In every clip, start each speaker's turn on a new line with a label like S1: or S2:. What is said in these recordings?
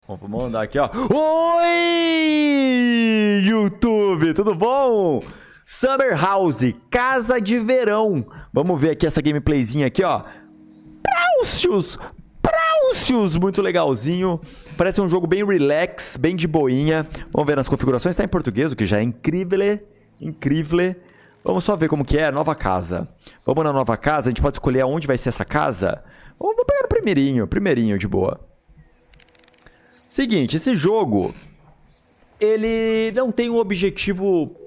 S1: Bom, vamos mandar aqui, ó. Oi, YouTube, tudo bom? Summer House, casa de verão. Vamos ver aqui essa gameplayzinha aqui, ó. Práucios, muito legalzinho. Parece um jogo bem relax, bem de boinha. Vamos ver nas configurações, tá em português, o que já é incrível. Incrível. Vamos só ver como que é a nova casa. Vamos na nova casa, a gente pode escolher aonde vai ser essa casa. Vamos pegar o primeirinho de boa. Seguinte, esse jogo, ele não tem um objetivo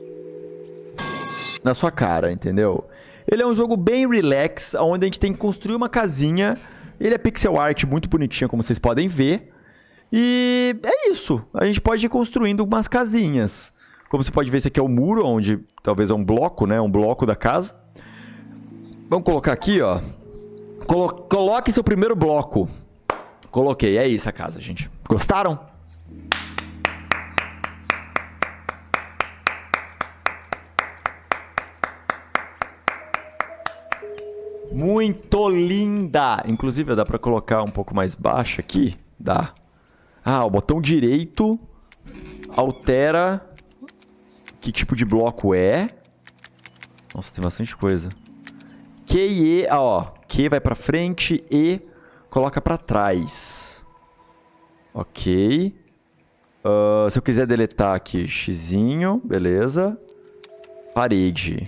S1: na sua cara, entendeu? Ele é um jogo bem relax, onde a gente tem que construir uma casinha. Ele é pixel art muito bonitinha, como vocês podem ver. E é isso, a gente pode ir construindo umas casinhas. Como você pode ver, esse aqui é o muro, onde talvez é um bloco, né? Um bloco da casa. Vamos colocar aqui, ó. Coloque seu primeiro bloco. Coloquei, é isso a casa, gente. Gostaram? Muito linda! Inclusive, dá pra colocar um pouco mais baixo aqui? Dá. Ah, o botão direito altera que tipo de bloco é. Nossa, tem bastante coisa. Q e E, ó. Q vai pra frente, E coloca pra trás. Ok. Se eu quiser deletar aqui, xizinho, beleza. Parede.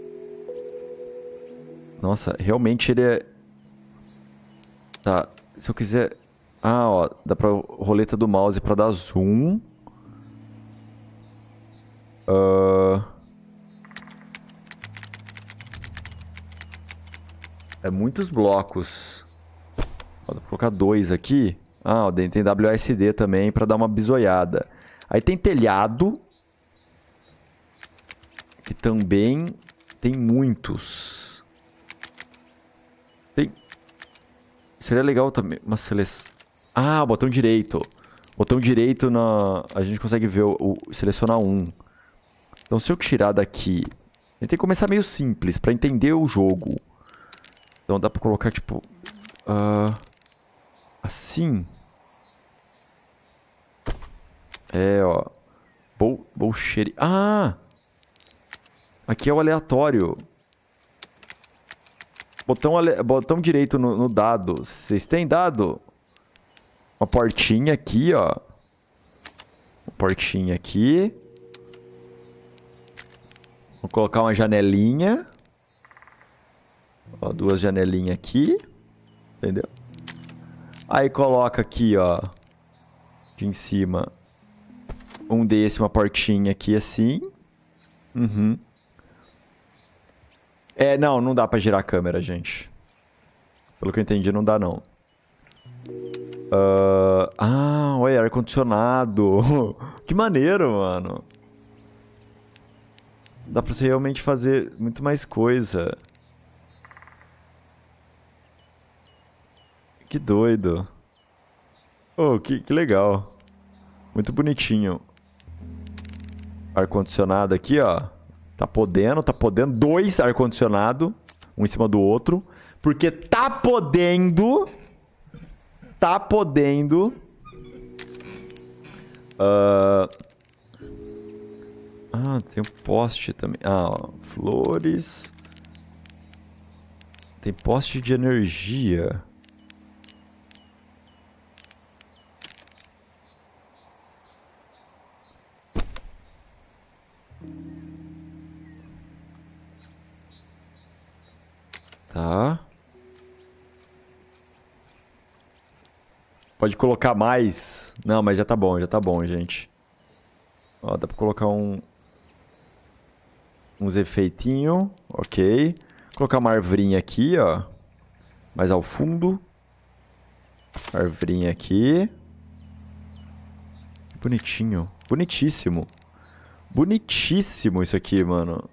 S1: Nossa, realmente ele é... Tá, se eu quiser... Ah, ó, dá pra roleta do mouse pra dar zoom. É muitos blocos. Ó, dá pra colocar 2 aqui. Ah, ó, tem WASD também pra dar uma bisoiada. Aí tem telhado. Que também tem muitos. Seria legal também uma seleção. Ah, botão direito. Botão direito a gente consegue ver selecionar um. Então se eu tirar daqui... A gente tem que começar meio simples pra entender o jogo. Então dá pra colocar tipo... assim. É, ó. Bullshit. Ah! Aqui é o aleatório. Botão direito no dado. Vocês têm dado? Uma portinha aqui, ó. Uma portinha aqui. Vou colocar uma janelinha. Ó, 2 janelinhas aqui. Entendeu? Aí coloca aqui, ó. Aqui em cima. Um desse, uma portinha aqui assim. Uhum. Não dá pra girar a câmera, gente. Pelo que eu entendi, não dá, não. Olha, ar-condicionado. Que maneiro, mano. Dá pra você realmente fazer muito mais coisa. Que doido. Oh, que legal. Muito bonitinho. Ar-condicionado aqui, ó. Tá podendo. 2 ar-condicionado. Um em cima do outro. Porque tá podendo. Tem um poste também. Ó. Flores. Tem poste de energia. Tá. Pode colocar mais. Não, mas já tá bom, gente. Ó, dá pra colocar uns efeitinhos. Ok. Colocar uma arvrinha aqui, ó. Mais ao fundo. Arvrinha aqui. Bonitinho. Bonitíssimo. Bonitíssimo isso aqui, mano.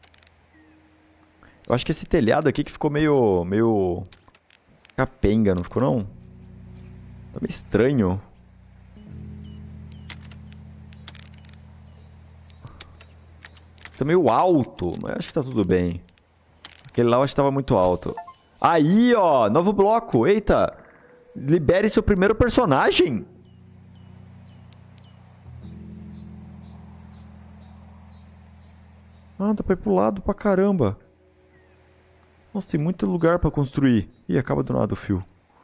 S1: Eu acho que esse telhado aqui que ficou meio capenga, não ficou não? Tá meio estranho. Tá meio alto, mas acho que tá tudo bem. Aquele lá eu acho que tava muito alto. Aí, ó, novo bloco. Eita, libere seu primeiro personagem. Ah, dá pra ir pro lado pra caramba. Nossa, tem muito lugar pra construir. Ih, acaba do nada o fio.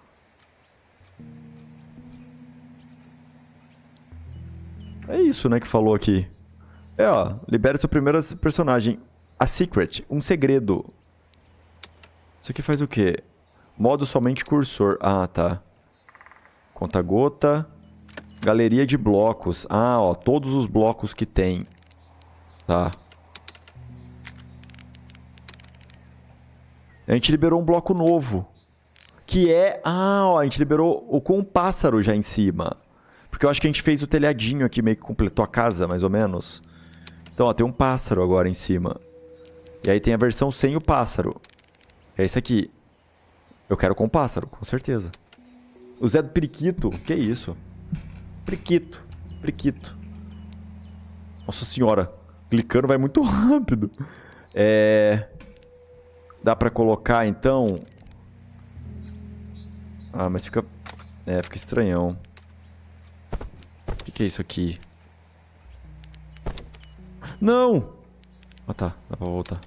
S1: É isso, né, que falou aqui. É, ó. Libere seu primeiro personagem. A Secret. Um segredo. Isso aqui faz o quê? Modo somente cursor. Ah, tá. Conta-gota. Galeria de blocos. Ah, ó. Todos os blocos que tem. Tá. A gente liberou um bloco novo. Que é... Ah, ó. A gente liberou o com um pássaro já em cima. Porque eu acho que a gente fez o telhadinho aqui. Meio que completou a casa, mais ou menos. Então, ó. Tem um pássaro agora em cima. E aí tem a versão sem o pássaro. É esse aqui. Eu quero com o pássaro, com certeza. O Zé do Periquito. Que isso? Periquito. Periquito. Nossa senhora. Clicando vai muito rápido. Dá pra colocar, então... Ah, mas fica... fica estranhão. O que é isso aqui? Não! Ah, tá. Dá pra voltar.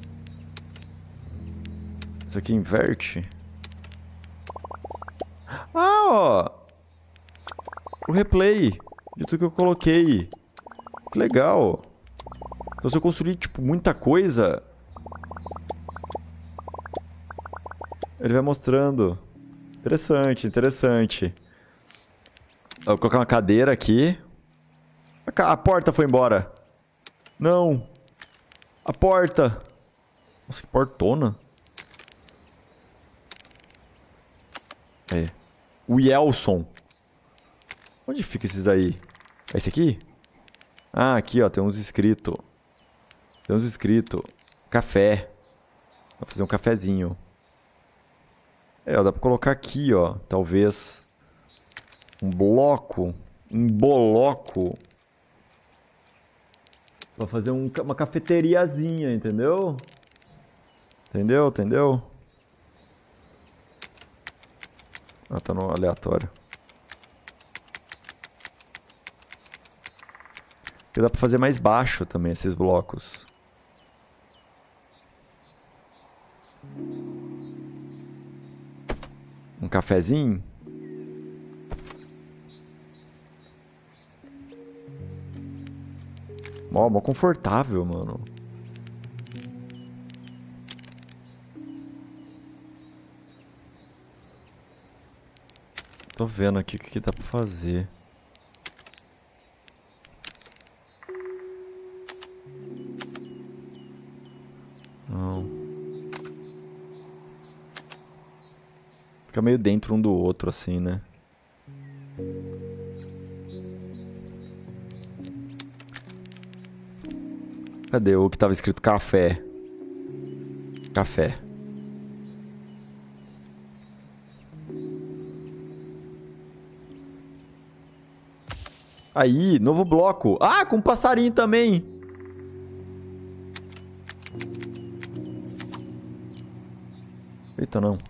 S1: Isso aqui inverte. Ah, ó! O replay de tudo que eu coloquei. Que legal. Então se eu construir, tipo, muita coisa... Ele vai mostrando. Interessante, interessante. Vou colocar uma cadeira aqui. A porta foi embora. Não. A porta. Nossa, que portona. O Yelson. Onde fica esses aí? É esse aqui? Ah, aqui, ó. Tem uns escritos. Tem uns escritos. Café. Vou fazer um cafezinho. Ó, dá pra colocar aqui, ó. Talvez. Um bloco. Um boloco. Pra fazer uma cafeteriazinha, entendeu? Entendeu? Entendeu? Ah, tá no aleatório. Porque dá pra fazer mais baixo também esses blocos. Um cafezinho. Mó confortável, mano. Tô vendo aqui o que dá pra fazer. Não. Fica meio dentro um do outro, assim, né? Cadê o que tava escrito café? Café. Aí, novo bloco. Ah, com passarinho também. Eita, não.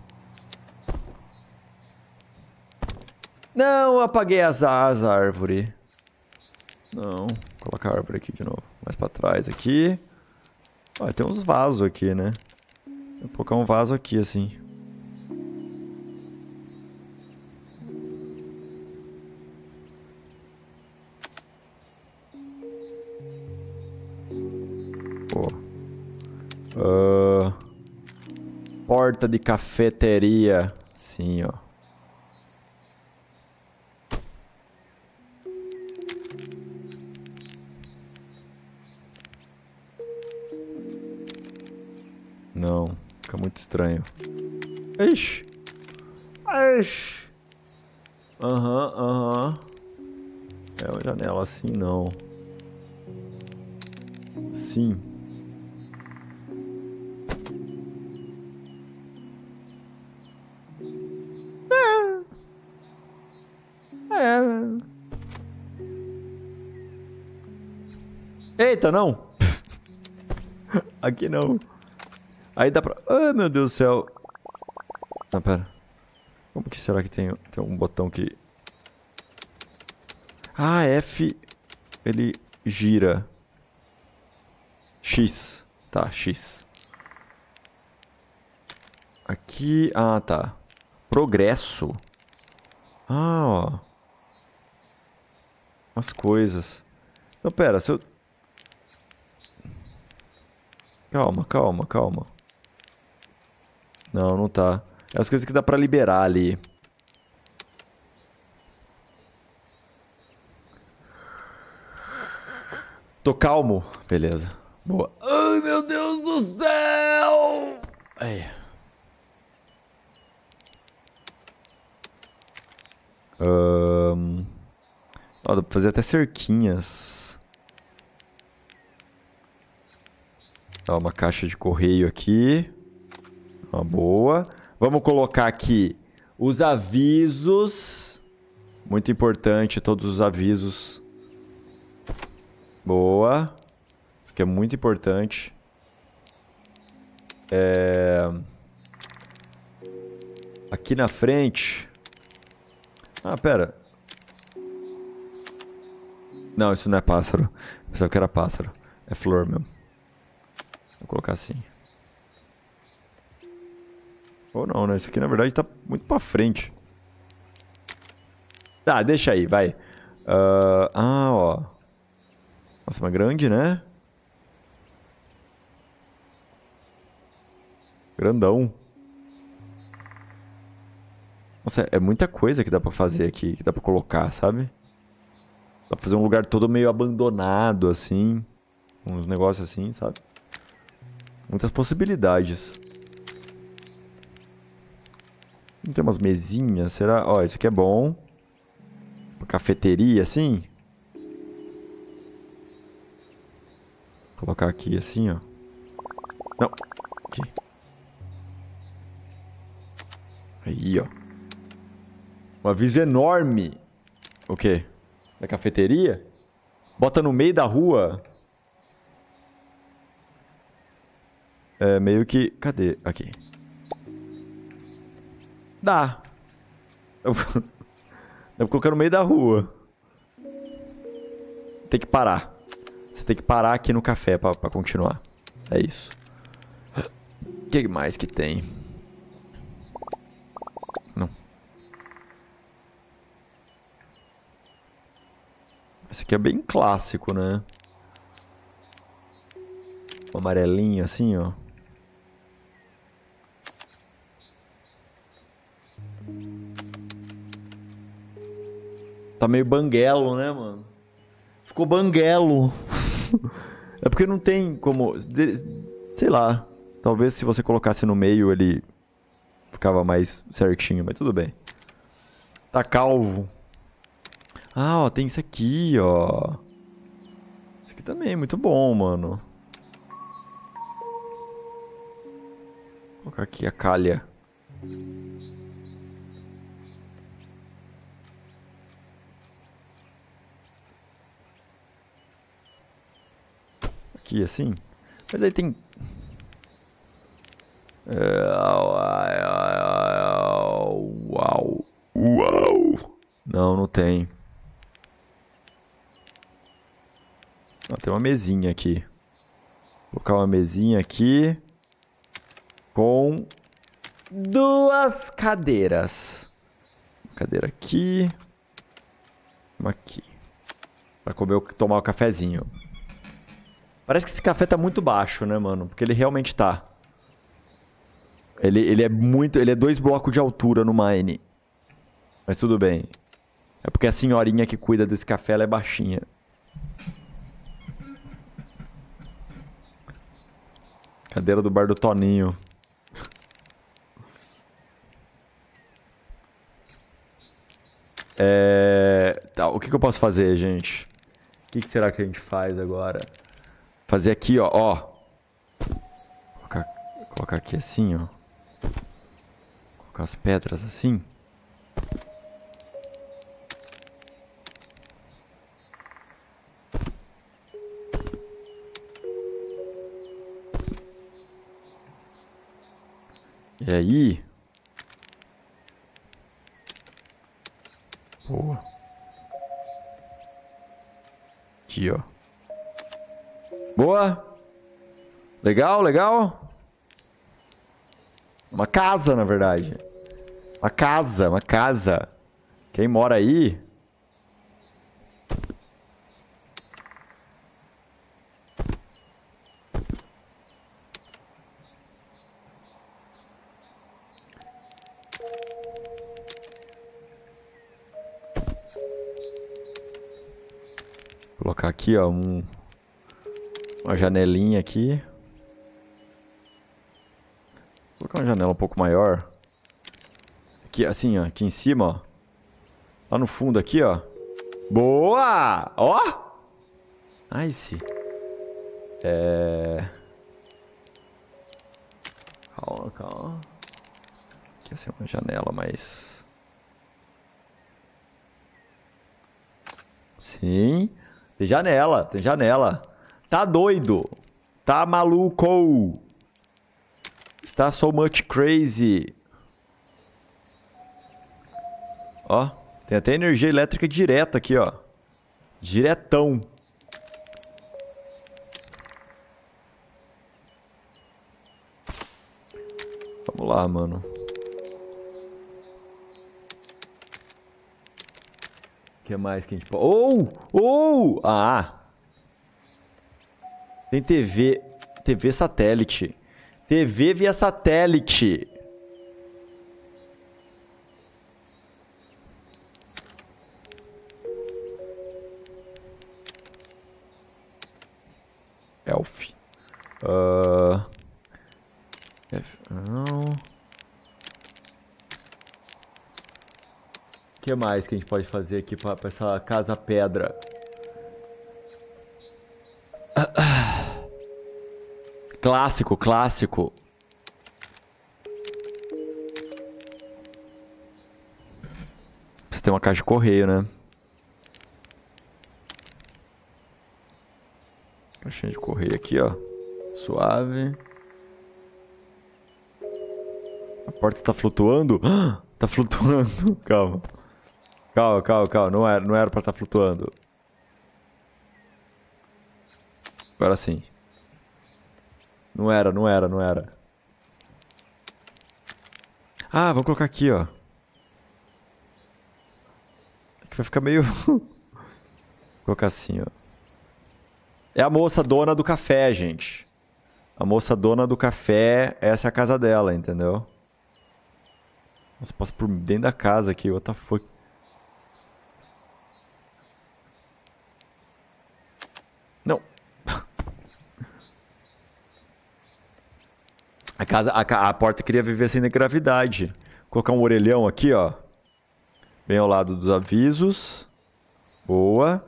S1: Não, eu apaguei as árvores. Não, vou colocar a árvore aqui de novo. Mais pra trás aqui. Ó, tem uns vasos aqui, né? Vou colocar um vaso aqui, assim. Pô. Porta de cafeteria. Sim, ó. Não, fica muito estranho. Ixi. Ixi. Aham. É uma janela assim, não. Sim. Eita, não. Aqui não. Aí dá pra... Ah, meu Deus do céu. Não, pera. Como que será que tem um botão que... Ah, F... Ele gira. X. Tá, X. Aqui... Ah, tá. Progresso. Ah, ó. As coisas. Não, pera, se eu... Calma, calma, calma. Não, não tá. É as coisas que dá pra liberar ali. Tô calmo. Beleza. Boa. Ai, meu Deus do céu! Ai. Ó, dá pra fazer até cerquinhas. Ó, uma caixa de correio aqui. Uma boa. Vamos colocar aqui os avisos. Muito importante, todos os avisos. Boa. Isso aqui é muito importante. Aqui na frente... Ah, pera. Não, isso não é pássaro. Eu pensava que era pássaro. É flor mesmo. Vou colocar assim. Ou não, né? Isso aqui na verdade tá muito pra frente. Tá, deixa aí, vai. Ó. Nossa, mas grande, né? Grandão. Nossa, é muita coisa que dá pra fazer aqui, que dá pra colocar, sabe? Dá pra fazer um lugar todo meio abandonado, assim. Uns negócios assim, sabe? Muitas possibilidades. Não tem umas mesinhas, será? Ó, isso aqui é bom. Uma cafeteria, assim. Vou colocar aqui, assim, ó. Não. Aqui. Aí, ó. Um aviso enorme. O quê? Da cafeteria? Bota no meio da rua. É meio que... Cadê? Aqui. Dá. Dá pra colocar no meio da rua. Tem que parar. Você tem que parar aqui no café pra continuar. É isso. O que mais que tem? Não. Esse aqui é bem clássico, né? Um amarelinho assim, ó. Tá meio banguelo, né, mano? Ficou banguelo. É porque não tem como... Sei lá. Talvez se você colocasse no meio ele ficava mais certinho, mas tudo bem. Tá calvo. Ah, ó, tem isso aqui, ó. Isso aqui também é muito bom, mano. Vou colocar aqui a calha. Aqui, assim. Mas aí tem... Uau. Uau. Não, não tem. Ah, tem uma mesinha aqui. Vou colocar uma mesinha aqui. Com 2 cadeiras. Uma cadeira aqui. Uma aqui. Pra tomar o cafezinho. Parece que esse café tá muito baixo, né, mano? Porque ele realmente tá. Ele é muito... Ele é 2 blocos de altura no Mine. Mas tudo bem. É porque a senhorinha que cuida desse café, ela é baixinha. Cadeira do bar do Toninho. Tá, o que eu posso fazer, gente? O que será que a gente faz agora? Fazer aqui, ó. Colocar aqui assim, ó. Colocar as pedras assim. E aí... Boa. Aqui, ó. Boa! Legal, legal. Uma casa, na verdade. Uma casa, uma casa. Quem mora aí... Vou colocar aqui, ó, uma janelinha aqui. Vou colocar uma janela um pouco maior. Aqui, assim, ó, aqui em cima, ó. Lá no fundo aqui, ó. Boa! Ó! Nice. Calma, calma. Aqui, assim, uma janela mais... Sim. Tem janela, tem janela. Tá doido. Tá maluco. Está so much crazy. Ó, tem até energia elétrica direta aqui, ó. Diretão. Vamos lá, mano. O que mais que a gente pode... Ah! Tem TV. TV satélite. TV via satélite. Elf. Não. O que mais que a gente pode fazer aqui pra essa casa pedra? Clássico, clássico. Você tem uma caixa de correio, né? Caixinha de correio aqui, ó. Suave. A porta tá flutuando? Tá flutuando. Calma. Calma, calma, calma. Não era pra estar flutuando. Agora sim. Não era. Ah, vou colocar aqui, ó. Aqui vai ficar meio... Vou colocar assim, ó. É a moça dona do café, gente. A moça dona do café, essa é a casa dela, entendeu? Nossa, passa por dentro da casa aqui, what the fuck. Não. A porta queria viver sem gravidade. Vou colocar um orelhão aqui, ó. Bem ao lado dos avisos. Boa.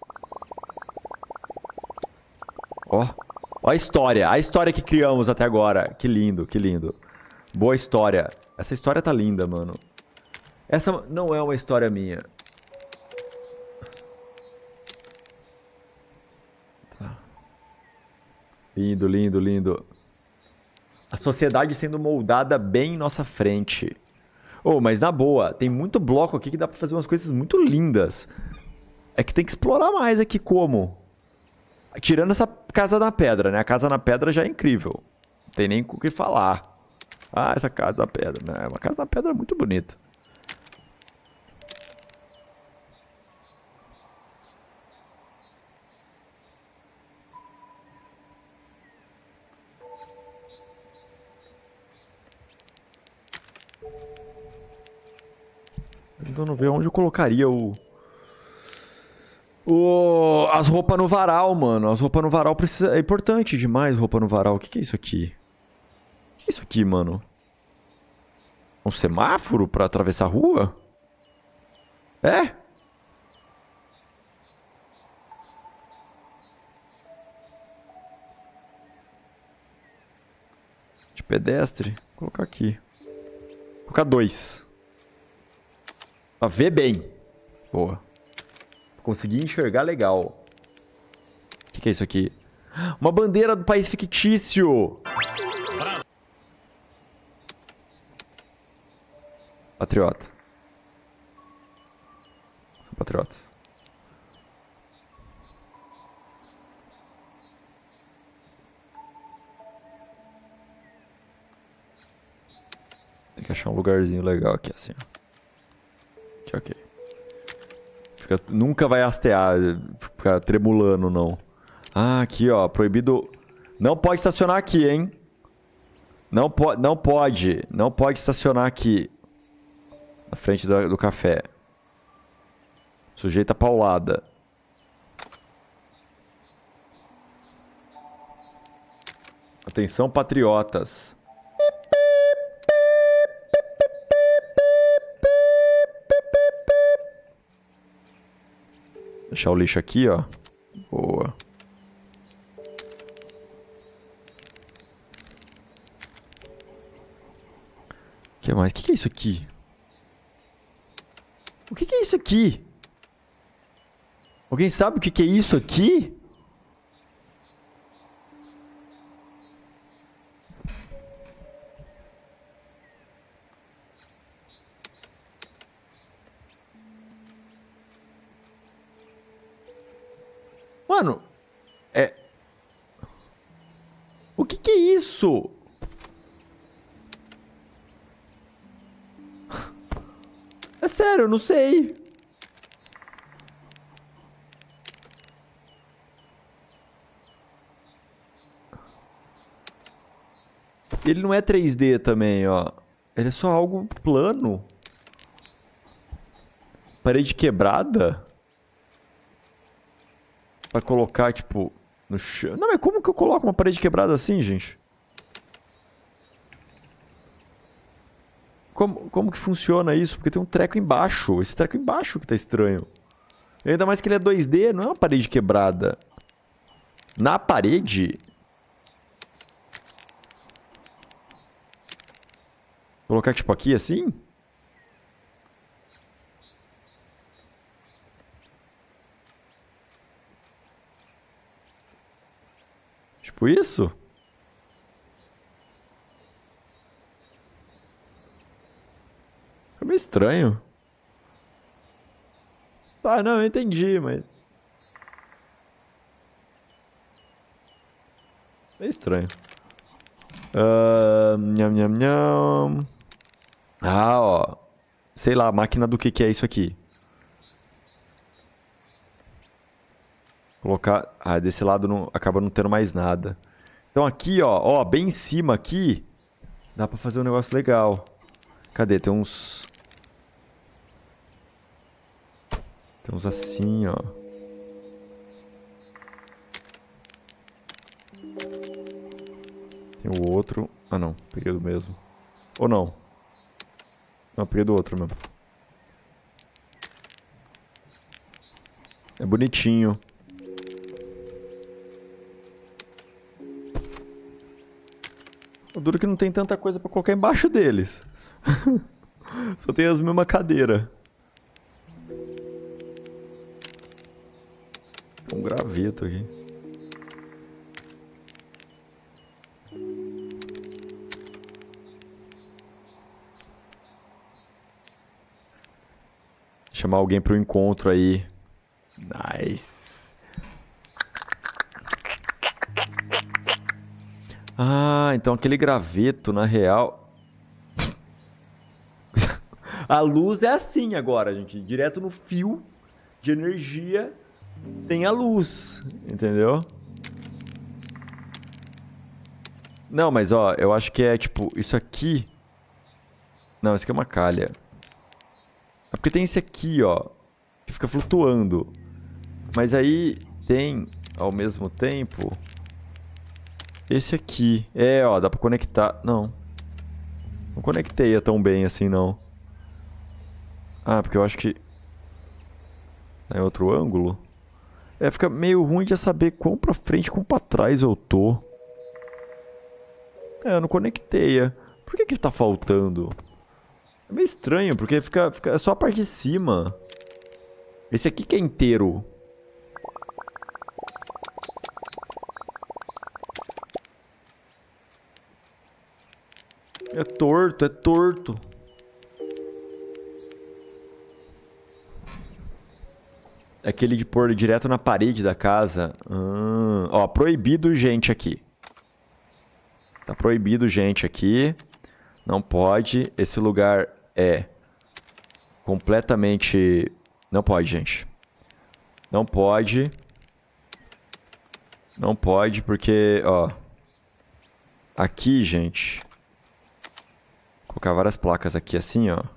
S1: Ó. Ó a história que criamos até agora. Que lindo, que lindo. Boa história. Essa história tá linda, mano. Essa não é uma história minha. Tá. Lindo, lindo, lindo. A sociedade sendo moldada bem em nossa frente. Oh, mas na boa, tem muito bloco aqui que dá pra fazer umas coisas muito lindas. É que tem que explorar mais aqui como. Tirando essa casa na pedra, né? A casa na pedra já é incrível. Não tem nem o que falar. Ah, essa casa na pedra, né? Uma casa na pedra muito bonita. Então não vejo onde eu colocaria as roupas no varal, mano. As roupas no varal precisa... É importante demais roupa no varal. O que é isso aqui? O que é isso aqui, mano? Um semáforo pra atravessar a rua? É? De pedestre. Vou colocar aqui. Vou colocar 2. Pra ver bem. Boa. Consegui enxergar legal. O que é isso aqui? Uma bandeira do país fictício. Patriota. Sou patriota. que achar um lugarzinho legal aqui, assim, ó. Aqui, ok. Nunca vai hastear, ficar tremulando, não. Ah, aqui, ó. Proibido... Não pode estacionar aqui, hein? Não pode. Não pode estacionar aqui. Na frente do café. Sujeita paulada. Atenção, patriotas. Deixar o lixo aqui, ó. Boa. O que mais? O que é isso aqui? O que é isso aqui? Alguém sabe o que é isso aqui? Mano, o que é isso? É sério, eu não sei. Ele não é 3D também, ó. Ele é só algo plano. Parede quebrada. Pra colocar, tipo, no chão. Não, mas como que eu coloco uma parede quebrada assim, gente? Como que funciona isso? Porque tem um treco embaixo. Esse treco embaixo que tá estranho. E ainda mais que ele é 2D, não é uma parede quebrada. Na parede... Colocar, tipo, aqui assim? Tipo isso? É meio estranho. Tá, não, eu entendi, mas... É estranho. Nham, nham, nham. Ah, ó. Sei lá, máquina do que é isso aqui? Colocar... Ah, desse lado não... acaba não tendo mais nada. Então aqui, ó, bem em cima aqui, dá pra fazer um negócio legal. Cadê? Tem uns... Tem uns assim, ó. Tem o outro... Ah, não. Peguei do mesmo. Ou não? Não, peguei do outro mesmo. É bonitinho. O duro é que não tem tanta coisa pra colocar embaixo deles. Só tem as mesmas cadeiras. Tem um graveto aqui. Chamar alguém pro encontro aí. Nice. Ah, então aquele graveto, na real... A luz é assim agora, gente. Direto no fio de energia tem a luz, entendeu? Não, mas ó, eu acho que é tipo, isso aqui... Não, isso aqui é uma calha. É porque tem esse aqui, ó, que fica flutuando. Mas aí tem, ao mesmo tempo, esse aqui. É, ó, dá pra conectar. Não. Não conectei tão bem assim, não. Ah, porque eu acho que... É em outro ângulo. É, fica meio ruim de saber quão pra frente, quão pra trás eu tô. É, eu não conectei. Por que tá faltando? É meio estranho, porque fica é só a parte de cima. Esse aqui que é inteiro. É torto, é torto. É aquele de pôr direto na parede da casa. Ó, proibido gente aqui. Tá proibido gente aqui. Não pode. Esse lugar é completamente... Não pode, gente. Não pode. Não pode, porque, ó... Aqui, gente... Vou colocar várias placas aqui assim, ó.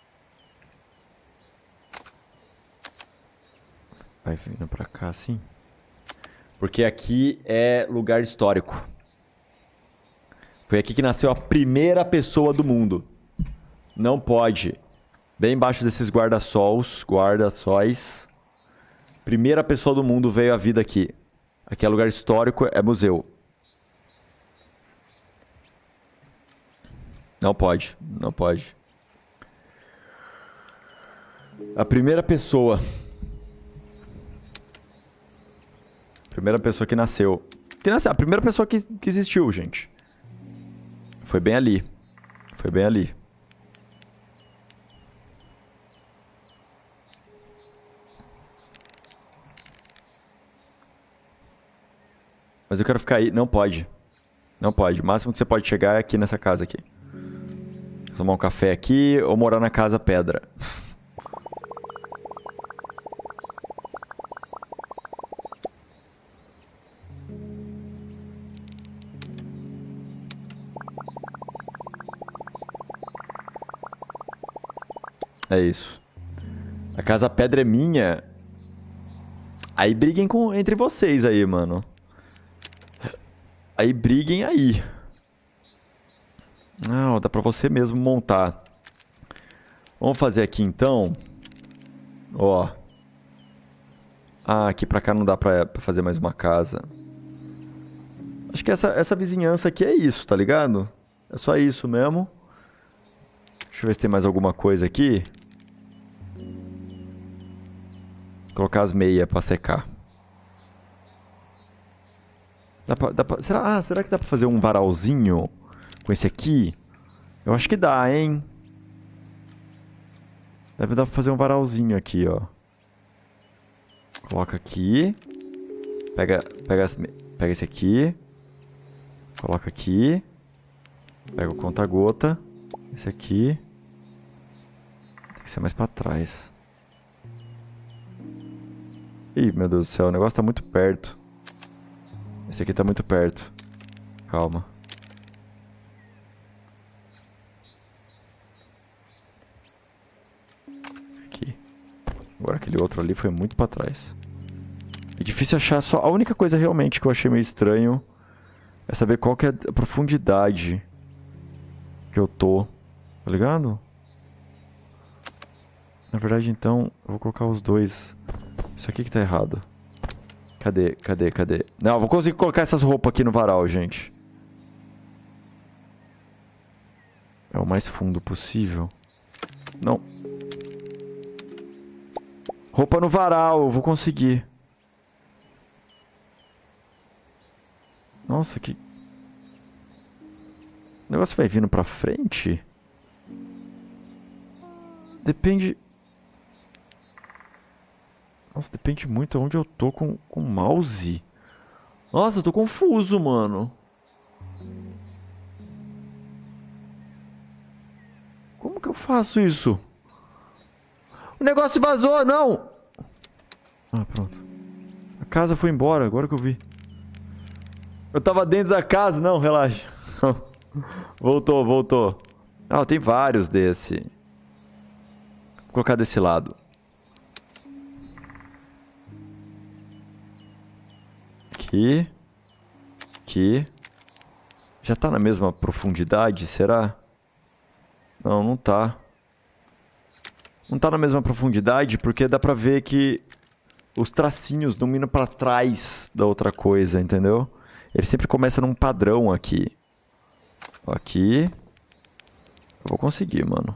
S1: Vai vindo pra cá assim. Porque aqui é lugar histórico. Foi aqui que nasceu a primeira pessoa do mundo. Não pode. Bem embaixo desses guarda-sóis. Primeira pessoa do mundo veio à vida aqui. Aqui é lugar histórico, é museu. Não pode, não pode. A primeira pessoa. Primeira pessoa que nasceu. A primeira pessoa que existiu, gente. Foi bem ali. Foi bem ali. Mas eu quero ficar aí. Não pode. Não pode. O máximo que você pode chegar é aqui nessa casa aqui. Tomar um café aqui ou morar na casa pedra. É isso. A casa pedra é minha. Aí briguem entre vocês aí, mano. Aí briguem aí. Não, dá pra você mesmo montar. Vamos fazer aqui então. Ó. Ah, aqui pra cá não dá pra fazer mais uma casa. Acho que essa vizinhança aqui é isso, tá ligado? É só isso mesmo. Deixa eu ver se tem mais alguma coisa aqui. Colocar as meias pra secar. Será que dá pra fazer um varalzinho com esse aqui? Eu acho que dá, hein? Deve dar pra fazer um varalzinho aqui, ó. Coloca aqui. Pega esse aqui. Coloca aqui. Pega o conta-gota. Esse aqui. Tem que ser mais pra trás. Ih, meu Deus do céu, o negócio tá muito perto. Esse aqui tá muito perto. Calma. Aqui. Agora aquele outro ali foi muito pra trás. É difícil achar só... A única coisa realmente que eu achei meio estranho é saber qual que é a profundidade que eu tô. Tá ligado? Na verdade, então, eu vou colocar os dois. Isso aqui que tá errado. Cadê? Não, eu vou conseguir colocar essas roupas aqui no varal, gente. É o mais fundo possível. Não. Roupa no varal, eu vou conseguir. Nossa, que... O negócio vai vindo pra frente? Depende... Nossa, depende muito onde eu tô com o mouse. Nossa, eu tô confuso, mano. Como que eu faço isso? O negócio vazou, não! Ah, pronto. A casa foi embora, agora que eu vi. Eu tava dentro da casa, não, relaxa. Voltou. Ah, tem vários desse. Vou colocar desse lado. Aqui. Já tá na mesma profundidade, será? Não, não tá. Não tá na mesma profundidade porque dá pra ver que os tracinhos não indo pra trás da outra coisa, entendeu? Ele sempre começa num padrão aqui. Aqui. Eu vou conseguir, mano.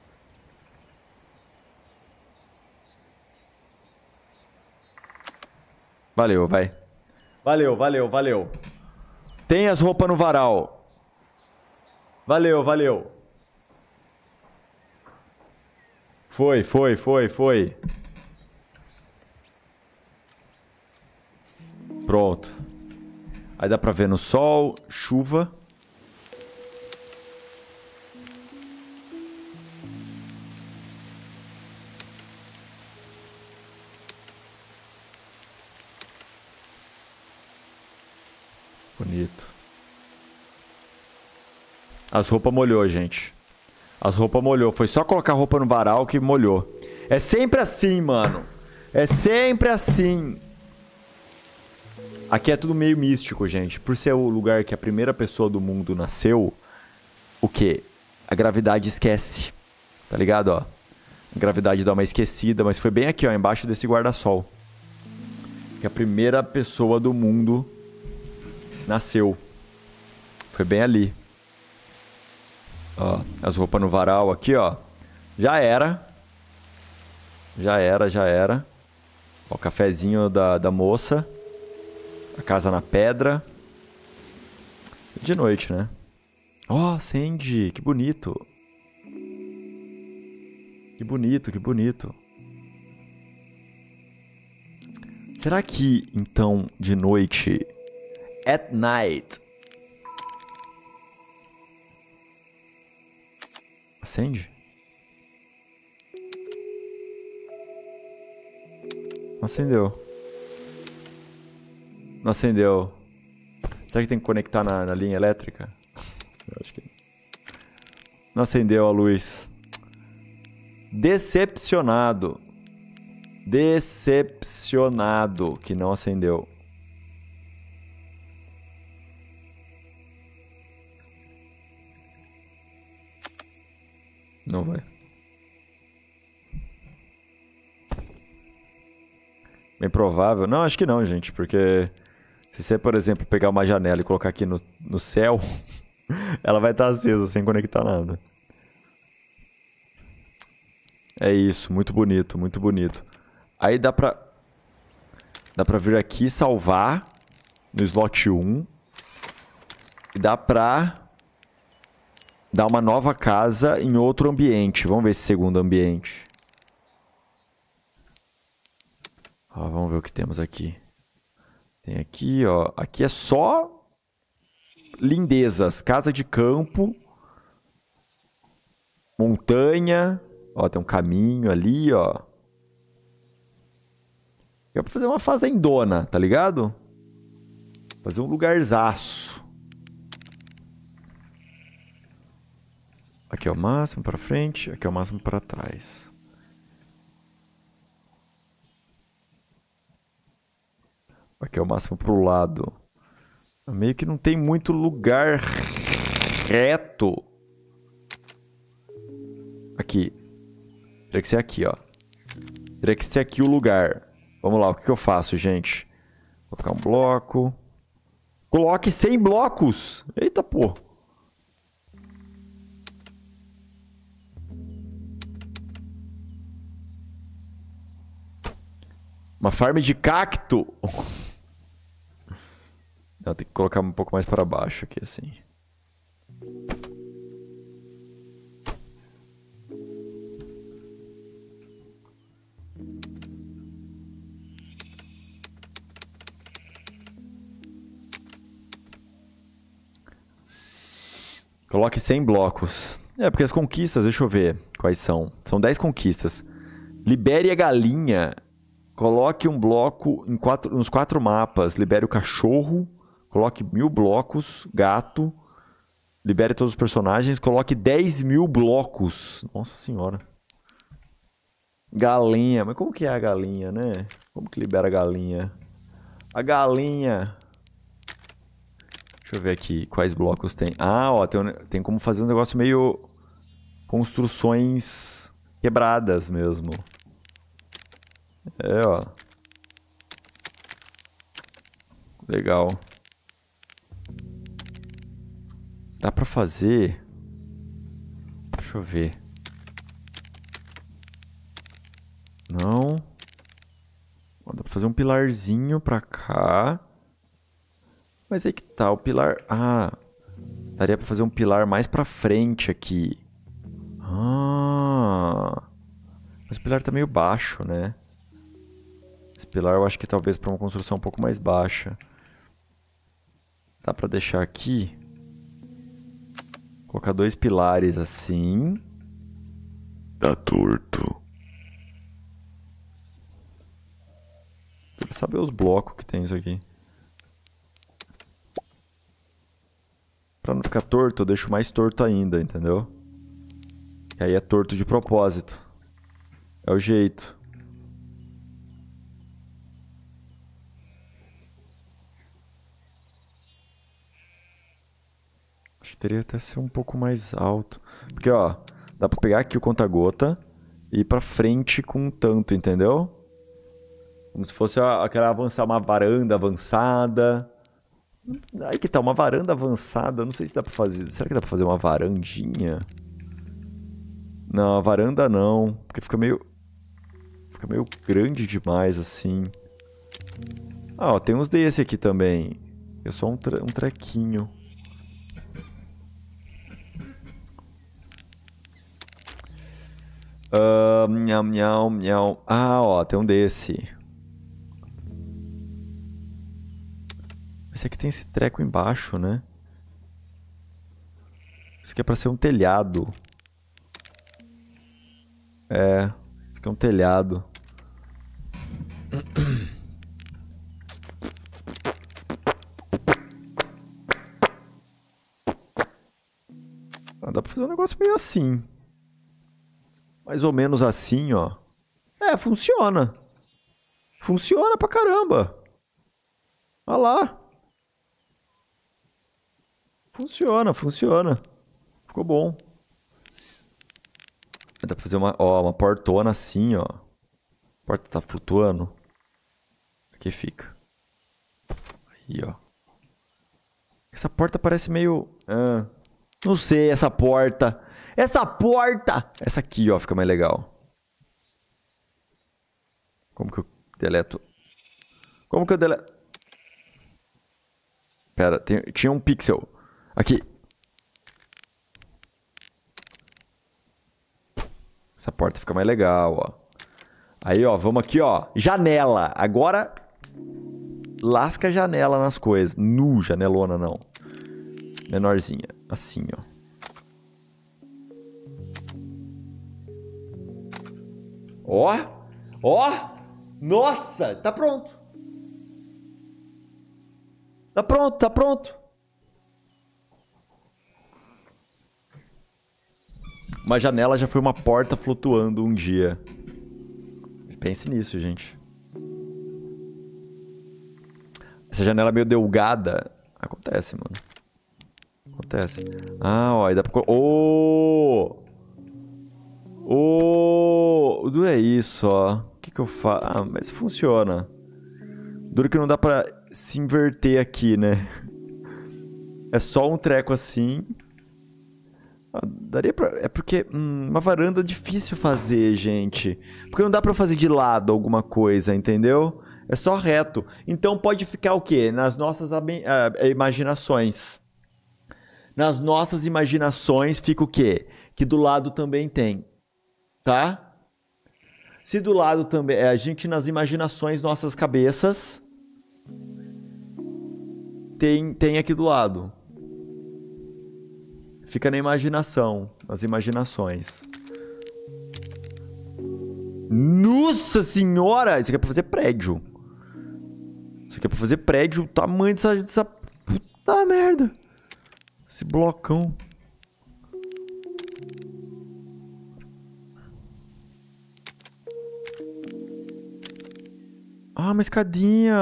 S1: Valeu, vai. Valeu. Tem as roupas no varal. Valeu. Foi. Pronto. Aí dá pra ver no sol, chuva. Bonito. As roupas molhou, gente. As roupas molhou. Foi só colocar a roupa no varal que molhou. É sempre assim, mano. É sempre assim. Aqui é tudo meio místico, gente. Por ser o lugar que a primeira pessoa do mundo nasceu, o quê? A gravidade esquece. Tá ligado, ó? A gravidade dá uma esquecida, mas foi bem aqui, ó, embaixo desse guarda-sol. Que a primeira pessoa do mundo nasceu. Foi bem ali. Ó, as roupas no varal aqui, ó. Já era. Já era, já era. Ó, o cafezinho da moça. A casa na pedra. De noite, né? Ó, acende. Que bonito. Que bonito, que bonito. Será que, então, de noite... At night... Acende? Não acendeu. Não acendeu. Será que tem que conectar na linha elétrica? Eu acho que... Não acendeu a luz. Decepcionado. Decepcionado que não acendeu. Não vai. Bem provável. Não, acho que não, gente. Porque se você, por exemplo, pegar uma janela e colocar aqui no céu, ela vai estar acesa sem conectar nada. É isso. Muito bonito, muito bonito. Aí dá pra vir aqui salvar no slot 1. E dá pra dar uma nova casa em outro ambiente. Vamos ver esse segundo ambiente. Ó, vamos ver o que temos aqui. Tem aqui, ó. Aqui é só lindezas. Casa de campo. Montanha. Ó, tem um caminho ali, ó. Dá pra fazer uma fazendona, tá ligado? Fazer um lugarzaço. Aqui é o máximo para frente, aqui é o máximo para trás. Aqui é o máximo para o lado. Meio que não tem muito lugar reto. Aqui. Teria que ser aqui, ó. Teria que ser aqui o lugar. Vamos lá, o que eu faço, gente? Vou colocar um bloco. Coloque 100 blocos! Eita, pô! Uma farm de cacto. Não, tem que colocar um pouco mais para baixo aqui, assim. Coloque 100 blocos. É, porque as conquistas, deixa eu ver quais são. São 10 conquistas. Libere a galinha. Coloque um bloco nos 4 mapas. Libere o cachorro. Coloque 1000 blocos. Gato. Libere todos os personagens. Coloque 10.000 blocos. Nossa senhora. Galinha. Mas como que é a galinha, né? Como que libera a galinha? A galinha. Deixa eu ver aqui quais blocos tem. Ah, ó. Tem como fazer um negócio meio... Construções quebradas mesmo. É, ó. Legal. Dá pra fazer... Deixa eu ver. Não. Dá pra fazer um pilarzinho pra cá. Mas aí que tá, o pilar... Ah, daria pra fazer um pilar mais pra frente aqui. Ah. Mas o pilar tá meio baixo, né? Esse pilar eu acho que talvez pra uma construção um pouco mais baixa. Dá pra deixar aqui. Colocar 2 pilares assim. Tá torto. Tem que saber os blocos que tem isso aqui. Pra não ficar torto, eu deixo mais torto ainda, entendeu? E aí é torto de propósito. É o jeito. Acho que teria até ser um pouco mais alto. Porque, ó, dá pra pegar aqui o conta-gota e ir pra frente com um tanto, entendeu? Como se fosse aquela avançar, uma varanda avançada. Aí que tá, uma varanda avançada. Não sei se dá pra fazer. Será que dá pra fazer uma varandinha? Não, a varanda não. Porque fica meio. Fica meio grande demais assim. Ah, ó, tem uns desse aqui também. É só um trequinho. Miau, miau, miau. Ah, ó, tem um desse. Esse aqui tem esse treco embaixo, né? Isso aqui é pra ser um telhado. É, isso aqui é um telhado. Ah, dá pra fazer um negócio meio assim. Mais ou menos assim, ó. É, funciona. Funciona pra caramba. Olha lá. Funciona, funciona. Ficou bom. Dá pra fazer uma portona assim, ó. A porta tá flutuando. Aqui fica. Aí, ó. Essa porta parece meio... não sei, essa porta. Essa porta! Essa aqui, ó, fica mais legal. Como que eu deleto? Como que eu deleto? Pera, tinha um pixel. Aqui. Essa porta fica mais legal, ó. Aí, ó, vamos aqui, ó. Janela. Agora, lasca a janela nas coisas. Janelona não. Menorzinha. Assim, ó. Ó. Ó. Nossa, tá pronto. Tá pronto, tá pronto. Uma janela já foi uma porta flutuando um dia. Pense nisso, gente. Essa janela meio delgada. Acontece, mano. Acontece. Ah, ó, aí dá pra... O duro é isso, ó. O que eu faço? Ah, mas funciona. Duro que não dá pra se inverter aqui, né? É só um treco assim. Ah, daria pra... É porque uma varanda é difícil fazer, gente. Porque não dá pra fazer de lado alguma coisa, entendeu? É só reto. Então pode ficar o quê? Nas nossas imaginações. Nas nossas imaginações fica o quê? Que do lado também tem. Tá? Se do lado também... a gente nas imaginações, nossas cabeças... Tem aqui do lado. Fica na imaginação, nas imaginações. Nossa senhora! Isso aqui é pra fazer prédio. Isso aqui é pra fazer prédio. O tamanho dessa... Puta merda. Esse blocão. Ah, uma escadinha.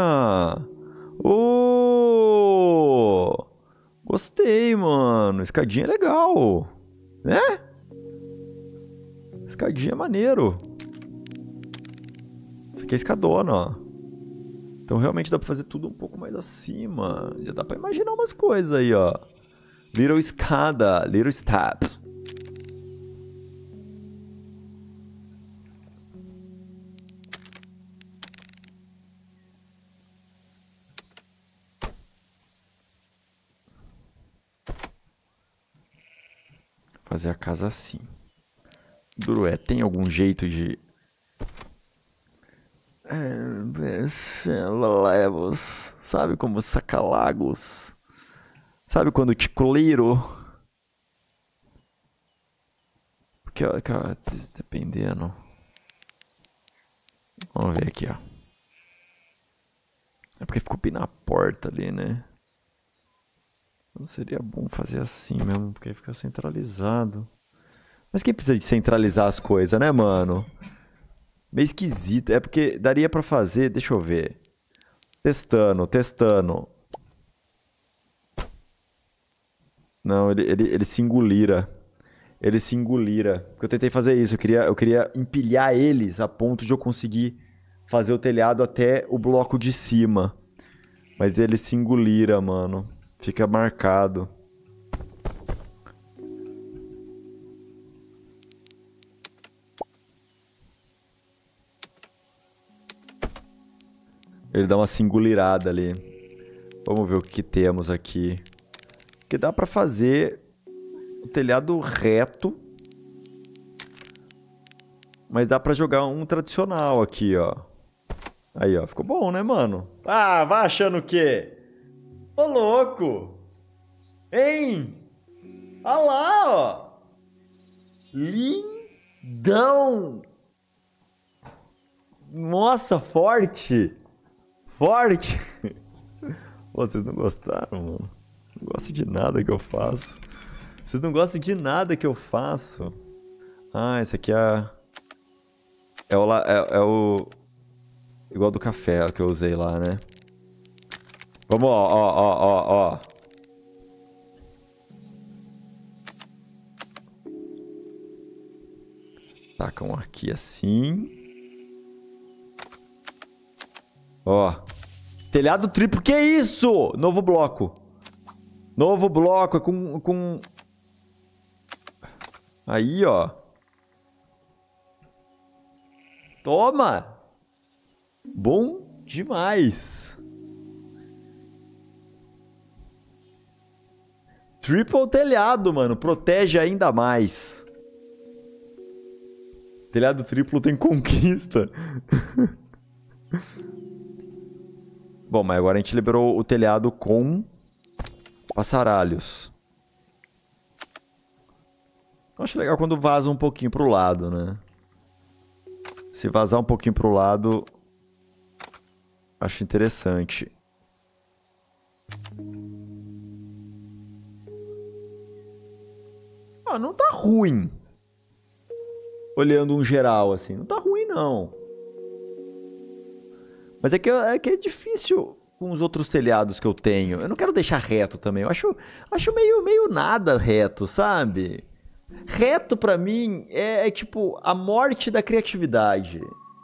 S1: Oh! Gostei, mano. Escadinha é legal. Né? Escadinha é maneiro. Isso aqui é escadona, ó. Então realmente dá pra fazer tudo um pouco mais acima. Já dá pra imaginar umas coisas aí, ó. Little escada, little steps. Fazer a casa assim. Durué, tem algum jeito de... levos. Sabe como saca-lagos? Sabe quando te coliro? Porque, ó, dependendo... Vamos ver aqui, ó. É porque ficou bem na porta ali, né? Não seria bom fazer assim mesmo, porque aí fica centralizado. Mas quem precisa de centralizar as coisas, né, mano? Meio esquisito. É porque daria pra fazer... Deixa eu ver. Testando, testando. Não, ele se engolira. Ele se engolira. Porque eu tentei fazer isso. Eu queria empilhar eles a ponto de eu conseguir fazer o telhado até o bloco de cima. Mas ele se engolira, mano. Fica marcado. Ele dá uma singulirada ali. Vamos ver o que temos aqui. Porque dá pra fazer o telhado reto. Mas dá pra jogar um tradicional aqui, ó. Aí, ó. Ficou bom, né, mano? Ah, vai achando o quê? Ô, louco! Hein? Olha lá, ó. Lindão! Nossa, forte! Forte! Pô, vocês não gostaram, mano? Não gostam de nada que eu faço. Vocês não gostam de nada que eu faço. Ah, esse aqui é o igual do café que eu usei lá, né? Vamos, ó. Tacam aqui assim. Ó. Telhado triplo, que isso? Novo bloco. Novo bloco, é com... Aí, ó. Toma! Bom demais. Triple telhado, mano. Protege ainda mais. Telhado triplo tem conquista. Bom, mas agora a gente liberou o telhado com passaralhos. Eu acho legal quando vaza um pouquinho pro lado, né? Se vazar um pouquinho pro lado, acho interessante. Ah, não tá ruim. Olhando um geral, assim. Não tá ruim, não. Mas é que é difícil com os outros telhados que eu tenho. Eu não quero deixar reto também. Eu acho meio nada reto, sabe? Reto pra mim é tipo a morte da criatividade.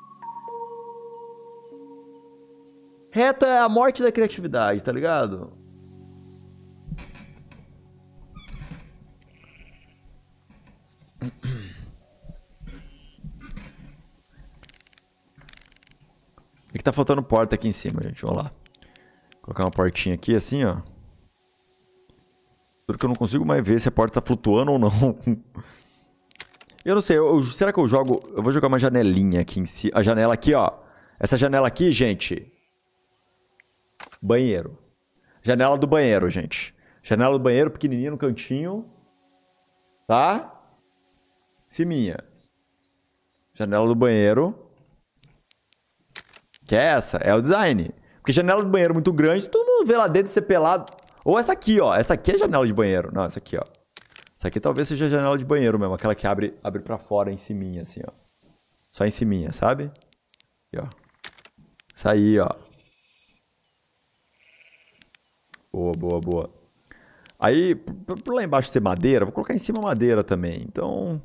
S1: Reto é a morte da criatividade, tá ligado? É que tá faltando porta aqui em cima, gente. Vamos lá. Colocar uma portinha aqui assim, ó. Porque eu não consigo mais ver se a porta tá flutuando ou não. Eu não sei, será que eu jogo... Eu vou jogar uma janelinha aqui em cima. A janela aqui, ó. Essa janela aqui, gente. Banheiro. Janela do banheiro, gente. Janela do banheiro, pequenininha no cantinho. Tá? Ciminha. Janela do banheiro. Que é essa? É o design. Porque janela do banheiro muito grande, todo mundo vê lá dentro ser pelado. Ou essa aqui, ó. Essa aqui é janela de banheiro. Não, essa aqui, ó. Essa aqui talvez seja janela de banheiro mesmo. Aquela que abre pra fora em ciminha, assim, ó. Só em ciminha, sabe? Aqui, ó. Isso aí, ó. Boa, boa, boa. Aí, por lá embaixo ser madeira, vou colocar em cima madeira também. Então...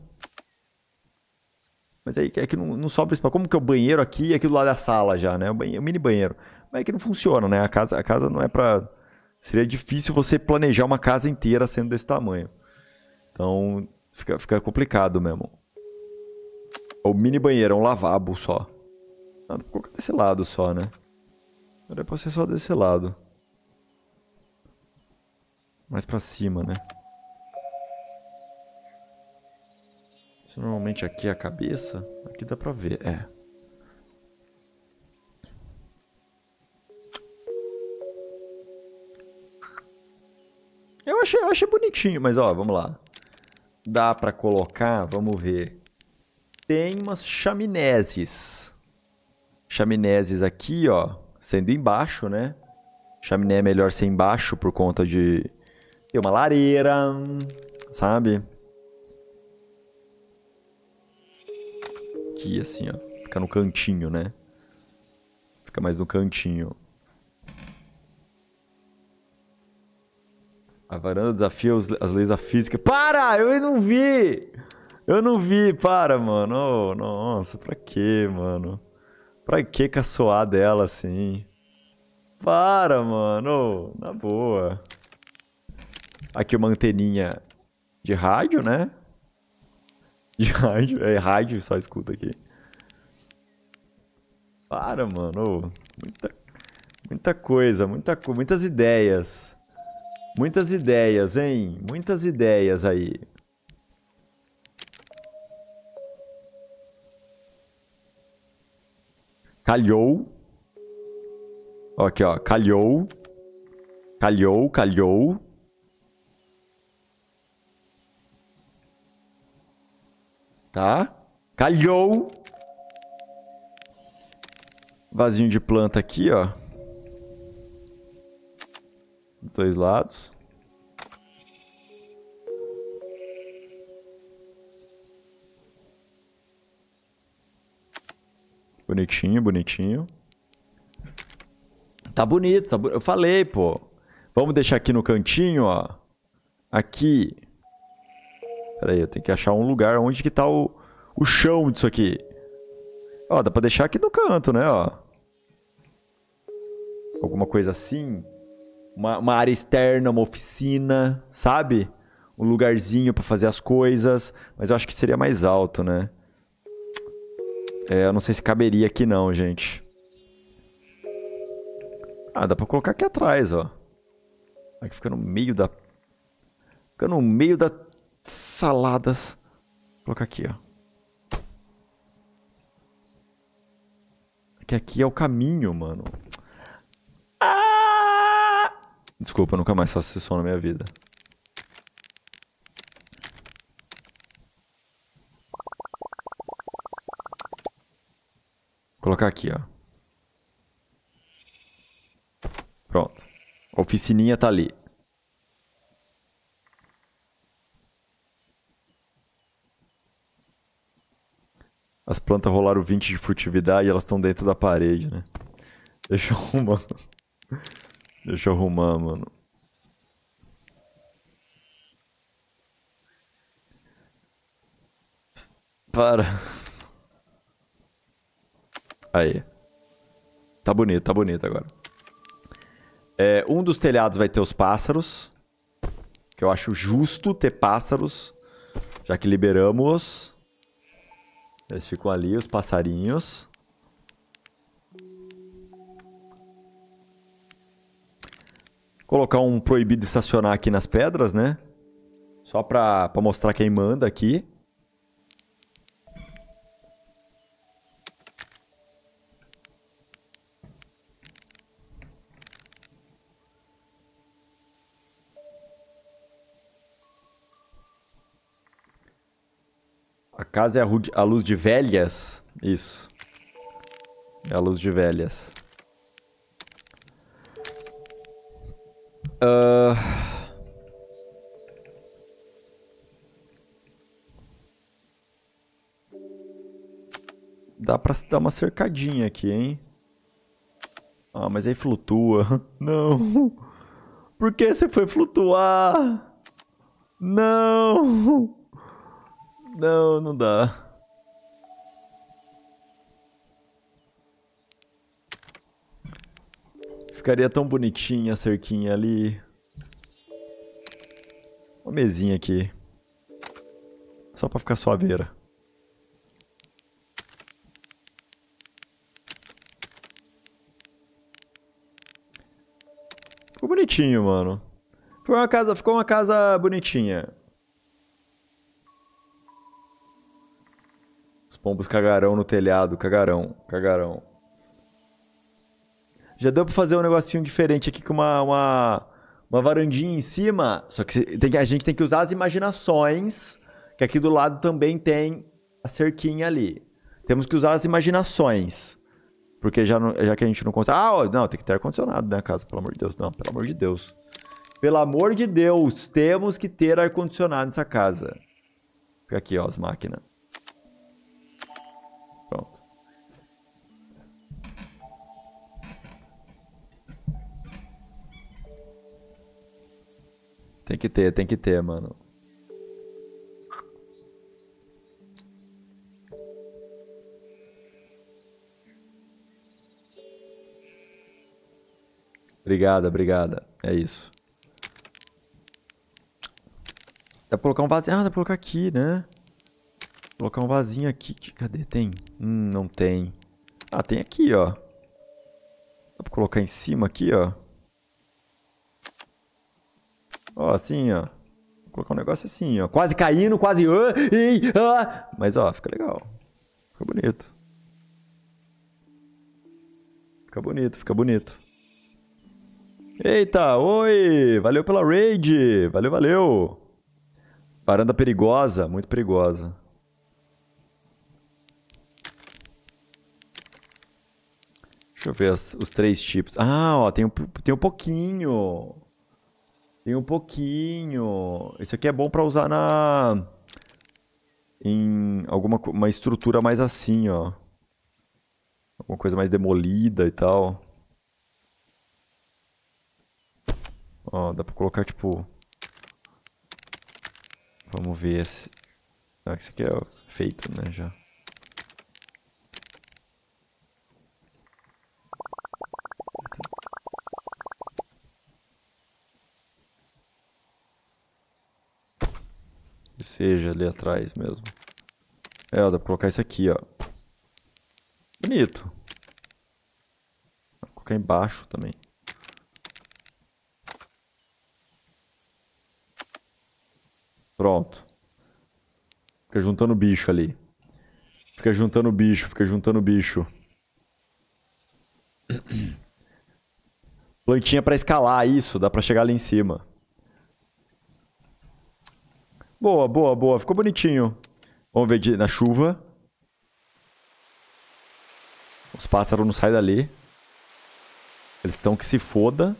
S1: Mas aí é que não sobra espaço. Como que é o banheiro aqui e aqui do lado da sala já, né? O mini banheiro. Mas é que não funciona, né? A casa não é pra... Seria difícil você planejar uma casa inteira sendo desse tamanho. Então, fica complicado mesmo. O mini banheiro é um lavabo só. Ah, vou colocar desse lado só, né? Era pra ser só desse lado. Mais pra cima, né? Se normalmente aqui é a cabeça, aqui dá pra ver, é. Eu achei bonitinho, mas ó, vamos lá. Dá pra colocar, vamos ver. Tem umas chaminéses. Chaminéses aqui, ó, sendo embaixo, né? Chaminé é melhor ser embaixo por conta de Tem uma lareira, sabe? Aqui, assim, ó. Fica no cantinho, né? Fica mais no cantinho. A varanda desafia as leis da física. Para! Eu não vi! Eu não vi, para, mano. Oh, nossa, pra quê, mano? Pra que caçoar dela assim? Para, mano. Oh, na boa. Aqui uma anteninha de rádio, né? De rádio. É rádio, só escuta aqui. Para, mano. Oh, muita coisa, muitas ideias. Muitas ideias, hein? Muitas ideias aí. Calhou. Ó, aqui, ó. Calhou. Calhou, calhou. Tá? Calhou. Vasinho de planta aqui, ó. Dos dois lados. Bonitinho, bonitinho. Tá bonito, tá bonito. Eu falei, pô. Vamos deixar aqui no cantinho, ó. Aqui. Pera aí, eu tenho que achar um lugar onde que tá o chão disso aqui. Ó, dá pra deixar aqui no canto, né, ó. Alguma coisa assim. Uma área externa, uma oficina, sabe? Um lugarzinho pra fazer as coisas. Mas eu acho que seria mais alto, né? É, eu não sei se caberia aqui não, gente. Ah, dá pra colocar aqui atrás, ó. Aqui fica no meio da... Fica no meio das saladas. Vou colocar aqui, ó. Que aqui é o caminho, mano. Ah! Desculpa, eu nunca mais faço esse som na minha vida. Vou colocar aqui, ó. Pronto. A oficininha tá ali. As plantas rolaram 20 de furtividade e elas estão dentro da parede, né? Deixa eu arrumar. Deixa eu arrumar, mano. Para. Aí. Tá bonito agora. É, um dos telhados vai ter os pássaros. Que eu acho justo ter pássaros. Já que liberamos. Eles ficam ali, os passarinhos. Colocar um proibido estacionar aqui nas pedras, né? Só pra mostrar quem manda aqui. A casa é a luz de velhas? Isso. É a luz de velhas. Dá pra dar uma cercadinha aqui, hein? Ah, mas aí flutua. Não. Por que você foi flutuar? Não. Não, não dá. Ficaria tão bonitinha a cerquinha ali. Uma mesinha aqui. Só pra ficar suaveira. Ficou bonitinho, mano. Ficou uma casa bonitinha. Os pombos cagarão no telhado. Cagarão. Já deu pra fazer um negocinho diferente aqui com uma varandinha em cima. Só que a gente tem que usar as imaginações. Que aqui do lado também tem a cerquinha ali. Temos que usar as imaginações. Porque já que a gente não consegue... Ah, não, tem que ter ar-condicionado na casa, pelo amor de Deus. Não, pelo amor de Deus. Pelo amor de Deus, temos que ter ar-condicionado nessa casa. Fica aqui, ó, as máquinas. Pronto. Tem que ter, mano. Obrigada, obrigada. É isso. Dá pra colocar um vasinho. Ah, dá pra colocar aqui, né? Vou colocar um vasinho aqui. Cadê? Tem? Não tem. Ah, tem aqui, ó. Dá pra colocar em cima aqui, ó. Ó, assim, ó. Vou colocar um negócio assim, ó. Quase caindo, quase... Mas, ó, fica legal. Fica bonito. Fica bonito, fica bonito. Eita, oi! Valeu pela raid! Valeu, valeu! Varanda perigosa, muito perigosa. Deixa eu ver os 3 tipos. Ah, ó, tem um pouquinho. Tem um pouquinho. Isso aqui é bom pra usar em uma estrutura mais assim, ó. Alguma coisa mais demolida e tal. Ó, dá pra colocar, tipo... Vamos ver se... Ah, isso aqui é feito, né, já. Que seja ali atrás mesmo. É, ó, dá pra colocar isso aqui, ó. Bonito. Vou colocar embaixo também. Pronto. Fica juntando bicho ali. Fica juntando bicho, fica juntando bicho. Plantinha pra escalar, isso. Dá pra chegar ali em cima. Boa, boa, boa. Ficou bonitinho. Vamos ver na chuva. Os pássaros não saem dali. Eles estão que se foda.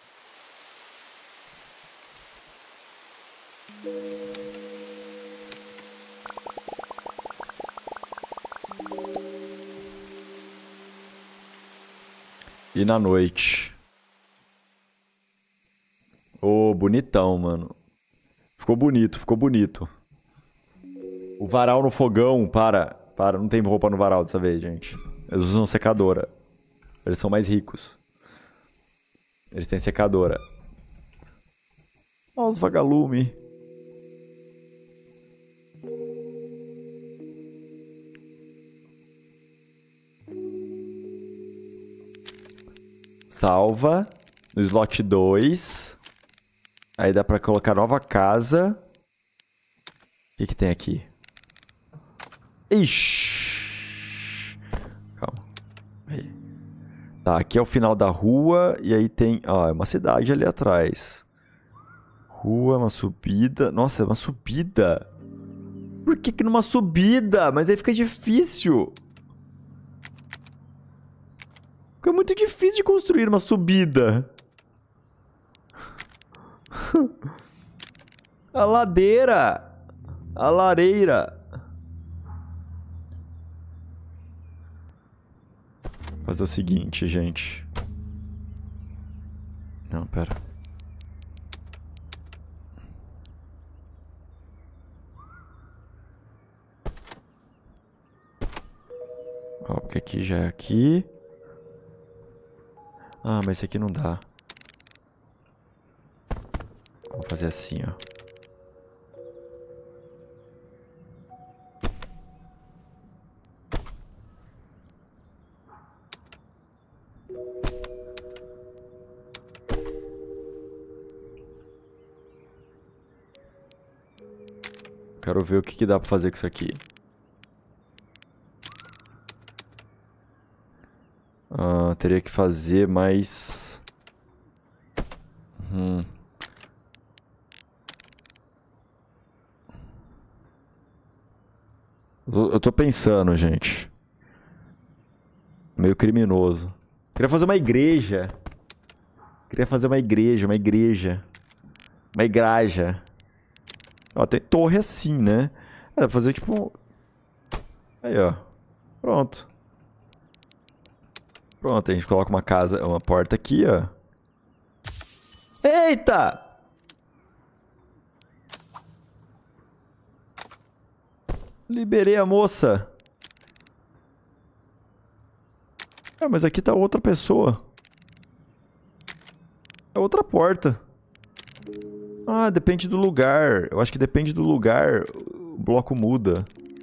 S1: E na noite. Ô, bonitão, mano. Ficou bonito, ficou bonito. O varal no fogão, para, não tem roupa no varal dessa vez, gente. Eles usam secadora. Eles são mais ricos. Eles têm secadora. Olha os vagalumes. Salva. No slot 2. Aí dá pra colocar nova casa. O que tem aqui? Ixi. Calma. Aí. Tá, aqui é o final da rua. E aí tem... Ó, é uma cidade ali atrás. Rua, uma subida. Nossa, é uma subida. Por que numa subida? Mas aí fica difícil. Fica muito difícil de construir uma subida. A ladeira. A lareira. Vou fazer o seguinte, gente. Não, pera. Ó, porque aqui já é aqui. Ah, mas esse aqui não dá. Vou fazer assim, ó. Quero ver o que dá pra fazer com isso aqui. Teria que fazer mais... Eu tô pensando, gente. Meio criminoso. Queria fazer uma igreja. Queria fazer uma igreja, uma igreja. Uma igreja. Ó, tem torre assim, né? Dá pra fazer tipo... Aí, ó. Pronto. Pronto, a gente coloca uma casa, uma porta aqui, ó. Eita! Liberei a moça. Ah, mas aqui tá outra pessoa. É outra porta. Ah, depende do lugar. Eu acho que depende do lugar, o bloco muda.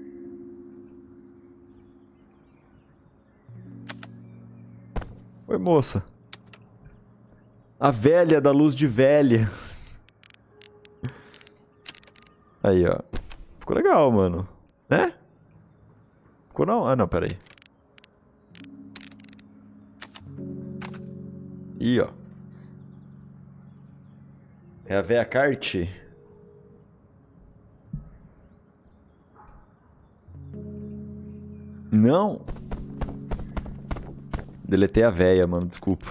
S1: Oi, moça. A velha da luz de velha. Aí, ó. Ficou legal, mano. Né? Ficou não? Ah, não, pera aí. Ih, ó. É a véia kart? Não. Deletei a véia, mano. Desculpa.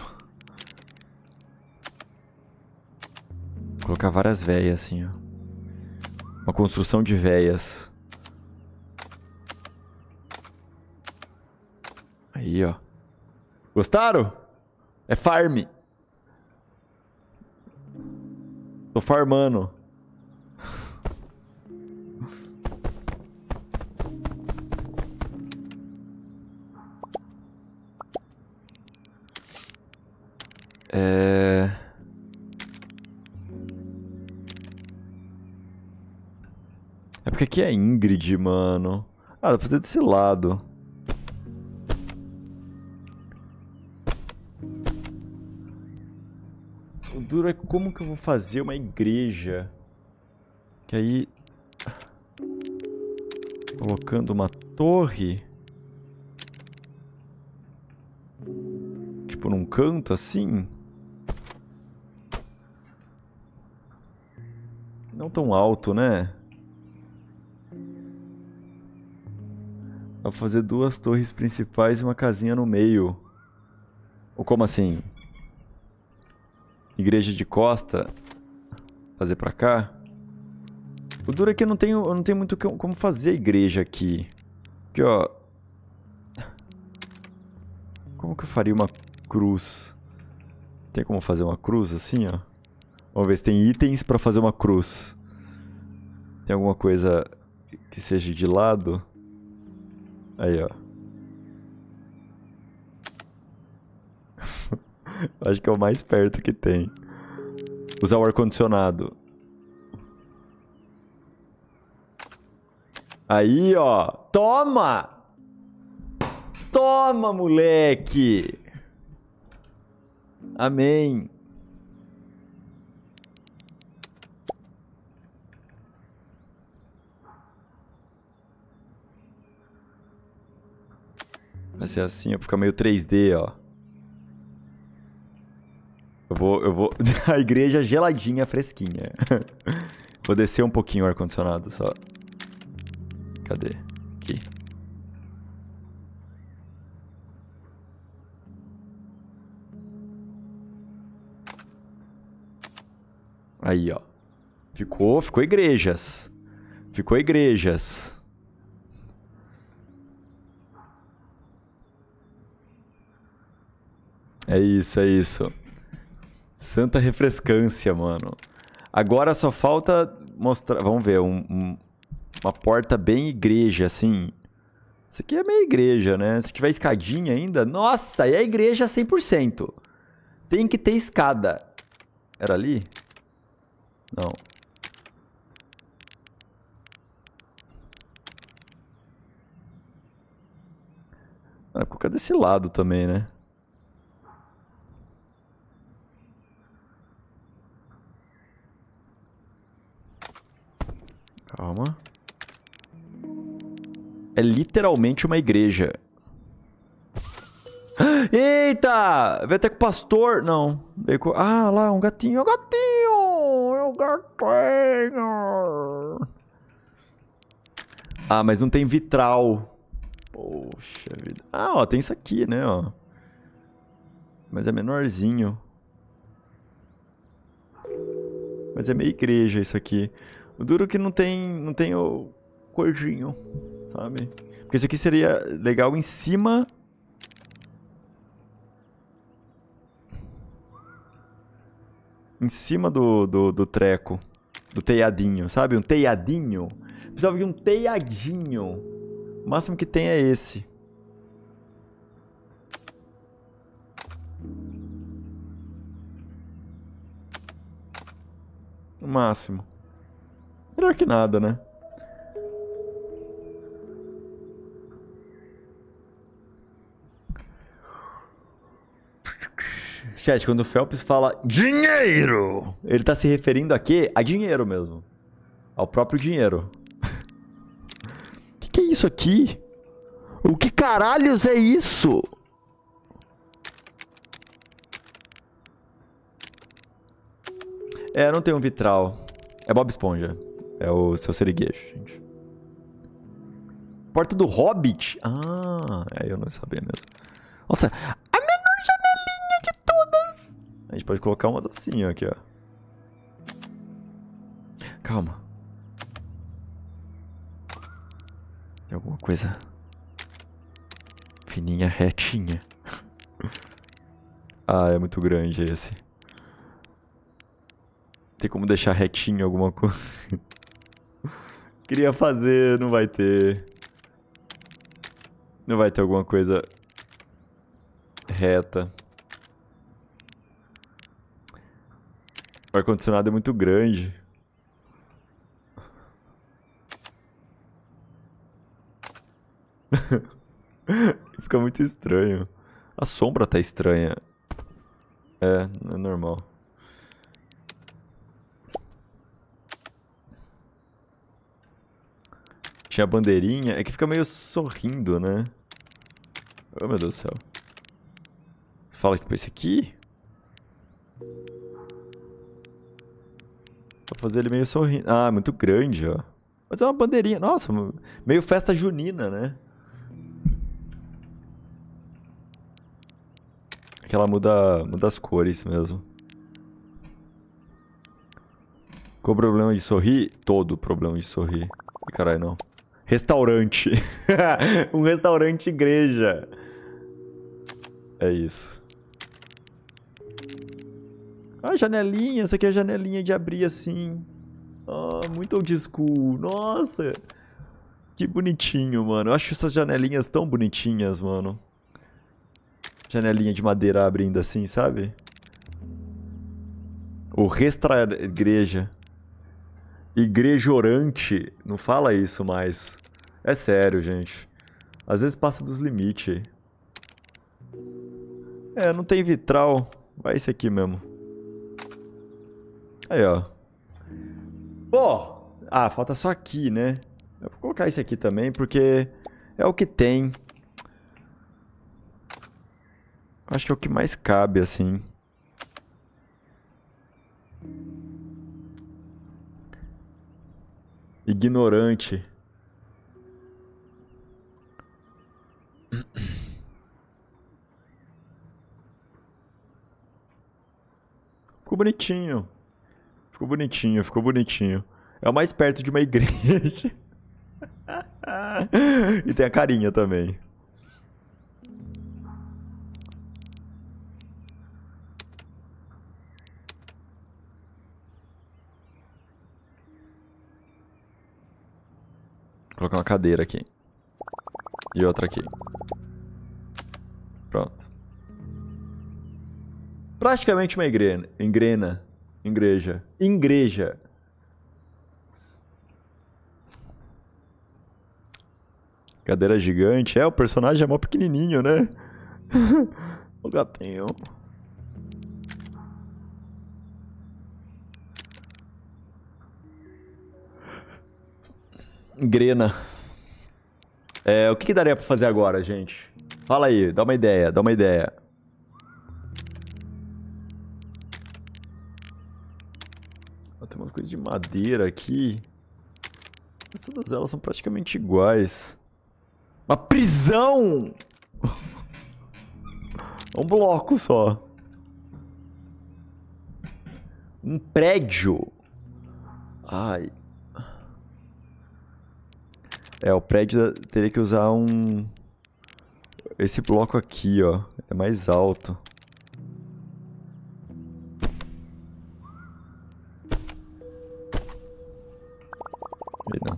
S1: Vou colocar várias véias, assim, ó. Uma construção de véias. Aí, ó. Gostaram? É farm. Tô farmando. É porque aqui é Ingrid, mano. Ah, dá pra fazer desse lado. O duro é como que eu vou fazer uma igreja. Que aí... Colocando uma torre... Tipo num canto assim... Não tão alto, né? Dá pra fazer duas torres principais e uma casinha no meio. Ou como assim? Igreja de costa. Fazer pra cá. O duro é que eu não tenho muito como fazer a igreja aqui. Aqui, ó. Como que eu faria uma cruz? Tem como fazer uma cruz assim, ó? Vamos ver se tem itens pra fazer uma cruz. Tem alguma coisa que seja de lado? Aí, ó. Acho que é o mais perto que tem. Usar o ar-condicionado. Aí, ó. Toma! Toma, moleque! Amém. Vai ser assim, vai ficar meio 3D, ó. Eu vou... A igreja geladinha, fresquinha. Vou descer um pouquinho o ar-condicionado, só. Cadê? Aqui. Aí, ó. Ficou igrejas. Ficou igrejas. É isso, é isso. Santa refrescância, mano. Agora só falta mostrar... Vamos ver, uma porta bem igreja, assim. Isso aqui é meio igreja, né? Se tiver escadinha ainda... Nossa, aí é igreja 100%. Tem que ter escada. Era ali? Não. Ah, colocar desse lado também, né? Calma. É literalmente uma igreja. Eita! Veio até com o pastor. Não. Veio com... Ah, lá, um gatinho. É um gatinho! É um gatinho! Ah, mas não tem vitral. Poxa vida. Ah, ó, tem isso aqui, né, ó. Mas é menorzinho. Mas é meio igreja isso aqui. O duro é que não tem o cordinho, sabe? Porque isso aqui seria legal em cima... Em cima do treco. Do teiadinho, sabe? Um teiadinho. Precisava de um teiadinho. O máximo que tem é esse. O máximo. Melhor que nada, né? Chat, quando o Phelps fala dinheiro, ele tá se referindo a quê? A dinheiro mesmo. Ao próprio dinheiro. Que é isso aqui? O que caralhos é isso? É, não tem um vitral. É Bob Esponja. É o seu seriguejo, gente. Porta do Hobbit? Ah, eu não sabia mesmo. Nossa, a menor janelinha de todas. A gente pode colocar umas assim, ó, aqui, ó. Calma. Tem alguma coisa fininha, retinha. Ah, é muito grande esse. Tem como deixar retinho alguma coisa? Queria fazer, não vai ter. Não vai ter alguma coisa reta. O ar-condicionado é muito grande. Fica muito estranho. A sombra tá estranha. É, não é normal. Tinha a bandeirinha. É que fica meio sorrindo, né? Oh, meu Deus do céu. Você fala que pra esse aqui? Pra fazer ele meio sorrindo. Ah, muito grande, ó. Mas é uma bandeirinha. Nossa, meio festa junina, né? Que ela muda as cores mesmo. Qual o problema de sorrir? Todo problema de sorrir. Caralho, não. Restaurante. Um restaurante igreja. É isso. Ah, janelinha. Essa aqui é a janelinha de abrir assim. Ah, muito old school. Nossa. Que bonitinho, mano. Eu acho essas janelinhas tão bonitinhas, mano. Janelinha de madeira abrindo assim, sabe? O restra igreja. Igrejorante. Não fala isso mais. É sério, gente. Às vezes passa dos limites. É, não tem vitral. Vai esse aqui mesmo. Aí, ó. Pô! Ah, falta só aqui, né? Eu vou colocar esse aqui também, porque é o que tem. Acho que é o que mais cabe, assim. Ignorante. Ficou bonitinho. Ficou bonitinho, ficou bonitinho. É o mais perto de uma igreja. E tem a carinha também. Vou colocar uma cadeira aqui. E outra aqui. Pronto. Praticamente uma igreja. Igreja. Cadeira gigante. É, o personagem é mó pequenininho, né? O gatinho. Grena. É, o que daria pra fazer agora, gente? Fala aí, dá uma ideia, dá uma ideia. Tem umas coisas de madeira aqui. Mas todas elas são praticamente iguais. Uma prisão! Um bloco só. Um prédio. Ai. É, o prédio teria que usar um... Esse bloco aqui, ó. É mais alto. E não.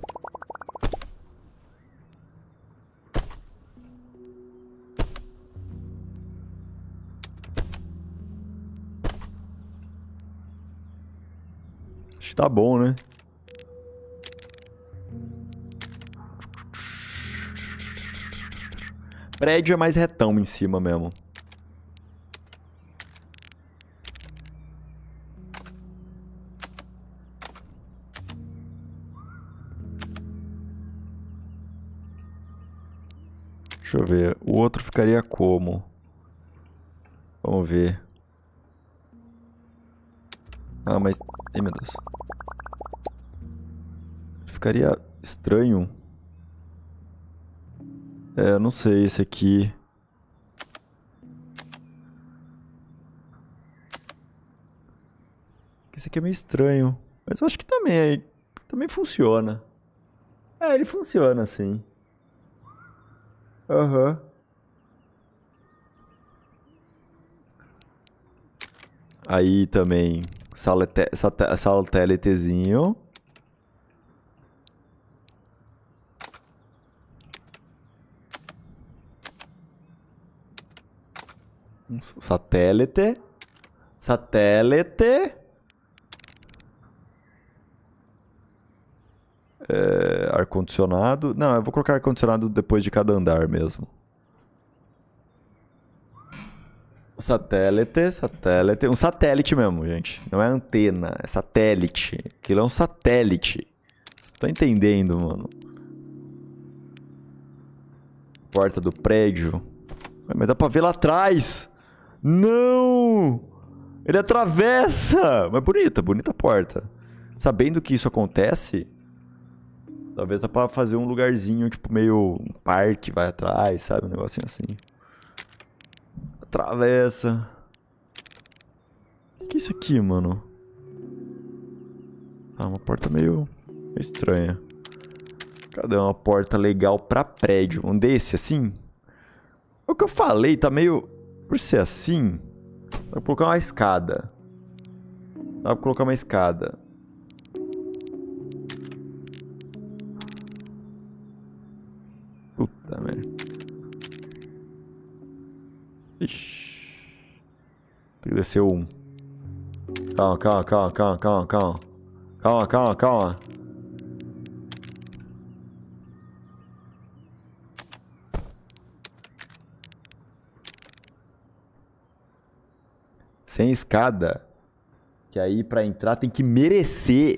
S1: Acho que tá bom, né? Prédio é mais retão em cima mesmo. Deixa eu ver. O outro ficaria como? Vamos ver. Ah, mas... Ai, meu Deus. Ficaria estranho. É, não sei, esse aqui... Esse aqui é meio estranho. Mas eu acho que também funciona. É, ele funciona, sim. Aham. Aí também, satélitezinho. Satélite. Satélite. Ar-condicionado. Não, eu vou colocar ar-condicionado depois de cada andar mesmo. Satélite, satélite. Um satélite mesmo, gente. Não é antena, é satélite. Aquilo é um satélite. Você tá entendendo, mano? Porta do prédio. Mas dá pra ver lá atrás. Não! Ele atravessa! Mas bonita a porta. Sabendo que isso acontece, talvez dá pra fazer um lugarzinho, tipo, meio um parque, vai atrás, sabe? Um negocinho assim. Atravessa. O que é isso aqui, mano? Ah, uma porta meio estranha. Cadê uma porta legal pra prédio? Um desse, assim? É o que eu falei, tá meio... Por ser assim, dá pra colocar uma escada. Dá pra colocar uma escada. Puta merda. Ixi. Tem que descer um. Calma. Calma. Sem escada. Que aí pra entrar tem que merecer.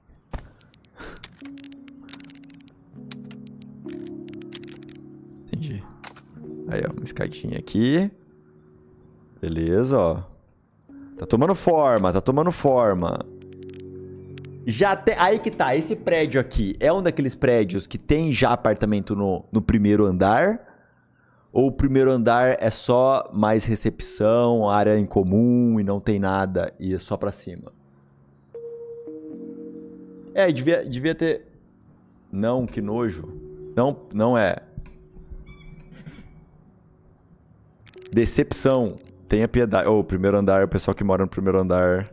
S1: Entendi. Aí, ó, uma escadinha aqui. Beleza, ó. Tá tomando forma. Já tem... Aí que tá, esse prédio aqui é um daqueles prédios que tem já apartamento no primeiro andar? Ou o primeiro andar é só mais recepção, área em comum e não tem nada e é só pra cima? É, devia ter... Não, que nojo. Não é. Decepção. Tenha piedade. O primeiro andar, o pessoal que mora no primeiro andar...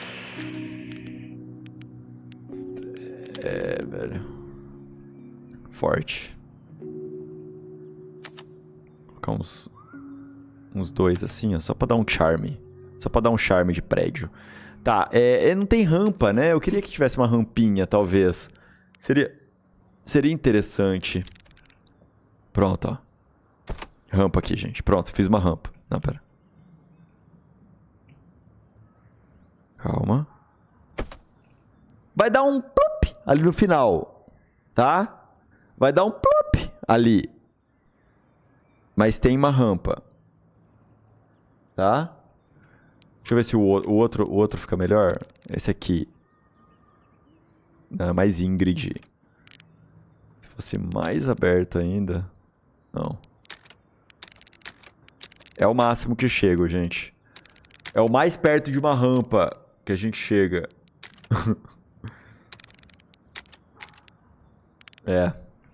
S1: É, velho. Forte. Vou colocar uns dois assim, ó. Só pra dar um charme. Só pra dar um charme de prédio. Tá, não tem rampa, né? Eu queria que tivesse uma rampinha, talvez. Seria interessante. Pronto, ó. Rampa aqui, gente. Pronto, fiz uma rampa. Não, pera. Calma. Vai dar um plop ali no final, tá? Vai dar um plop ali. Mas tem uma rampa. Tá? Deixa eu ver se o outro fica melhor. Esse aqui. Não, é mais Ingrid. Se fosse mais aberto ainda. Não. É o máximo que chego, gente. É o mais perto de uma rampa que a gente chega. É.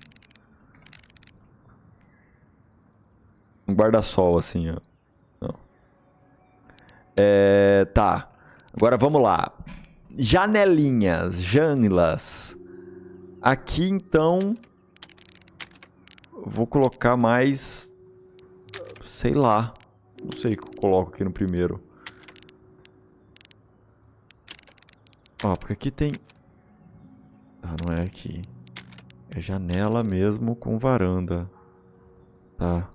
S1: Um guarda-sol, assim, ó. Não. Tá. Agora vamos lá. Janelinhas, janelas. Aqui, então... Vou colocar mais... Sei lá. Não sei o que eu coloco aqui no primeiro. Ó, porque aqui tem... Ah, não é aqui. É janela mesmo com varanda. Tá.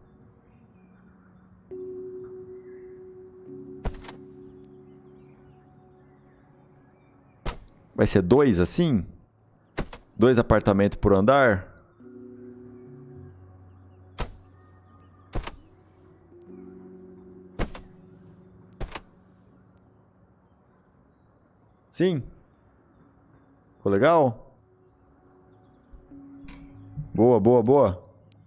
S1: Vai ser 2 assim? 2 apartamentos por andar? Sim? Ficou legal? Boa, boa, boa.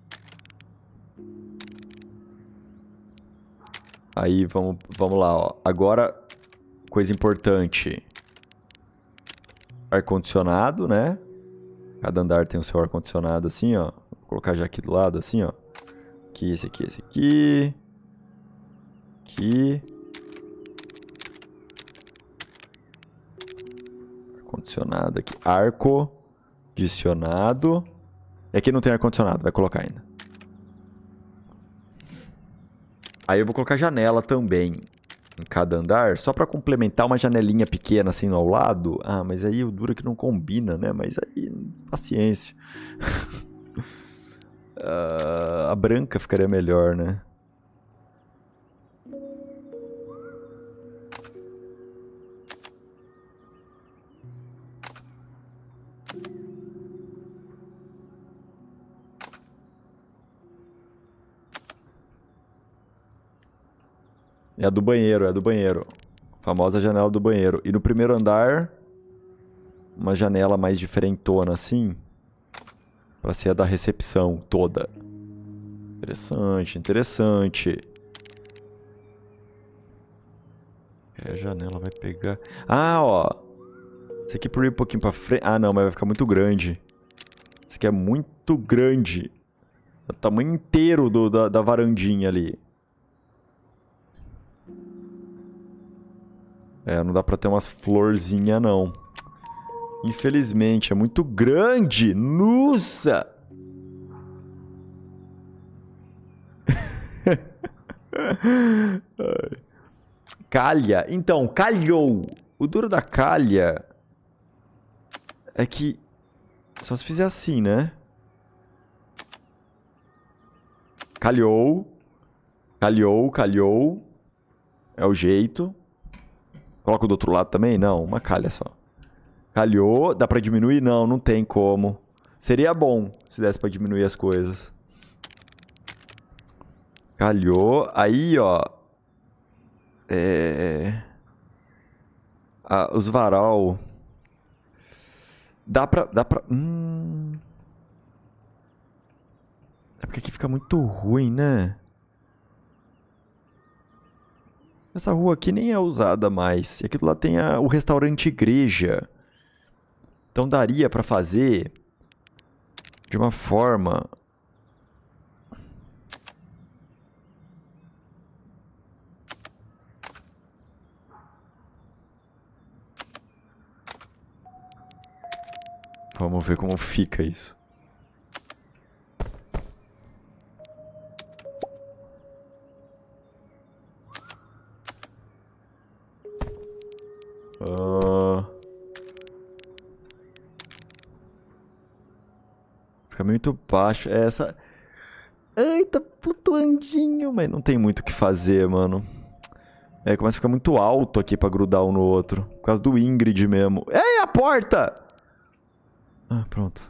S1: Aí, vamos lá, ó. Agora, coisa importante. Ar-condicionado, né? Cada andar tem o seu ar-condicionado assim, ó. Vou colocar já aqui do lado, assim, ó. Aqui, esse aqui, esse aqui. Aqui. Ar-condicionado aqui. Ar-condicionado. E aqui não tem ar-condicionado, vai colocar ainda. Aí eu vou colocar janela também em cada andar, só pra complementar uma janelinha pequena assim ao lado. Ah, mas aí o duro é que não combina, né? Mas aí, paciência. A branca ficaria melhor, né? É a do banheiro, é a do banheiro. Famosa janela do banheiro. E no primeiro andar, uma janela mais diferentona assim, pra ser a da recepção toda. Interessante, interessante. A janela vai pegar... Ah, ó. Esse aqui por ir um pouquinho pra frente... Ah, não, mas vai ficar muito grande. Esse aqui é muito grande. É o tamanho inteiro da varandinha ali. É, não dá pra ter umas florzinhas, não. Infelizmente, é muito grande. Nossa! Calha. Então, calhou. O duro da calha é que... Só se fizer assim, né? Calhou. Calhou, calhou. É o jeito. Coloca do outro lado também? Não, uma calha só. Calhou. Dá pra diminuir? Não, não tem como. Seria bom se desse pra diminuir as coisas. Calhou. Aí, ó. Os varal. Dá pra... É porque aqui fica muito ruim, né? Essa rua aqui nem é usada mais. E aqui do lado tem o restaurante igreja. Então daria pra fazer de uma forma... Vamos ver como fica isso. Fica muito baixo. Essa... Ai, tá flutuandinho, mas não tem muito o que fazer, mano. Começa a ficar muito alto aqui pra grudar um no outro. Por causa do Ingrid mesmo. Ei, a porta! Ah, pronto.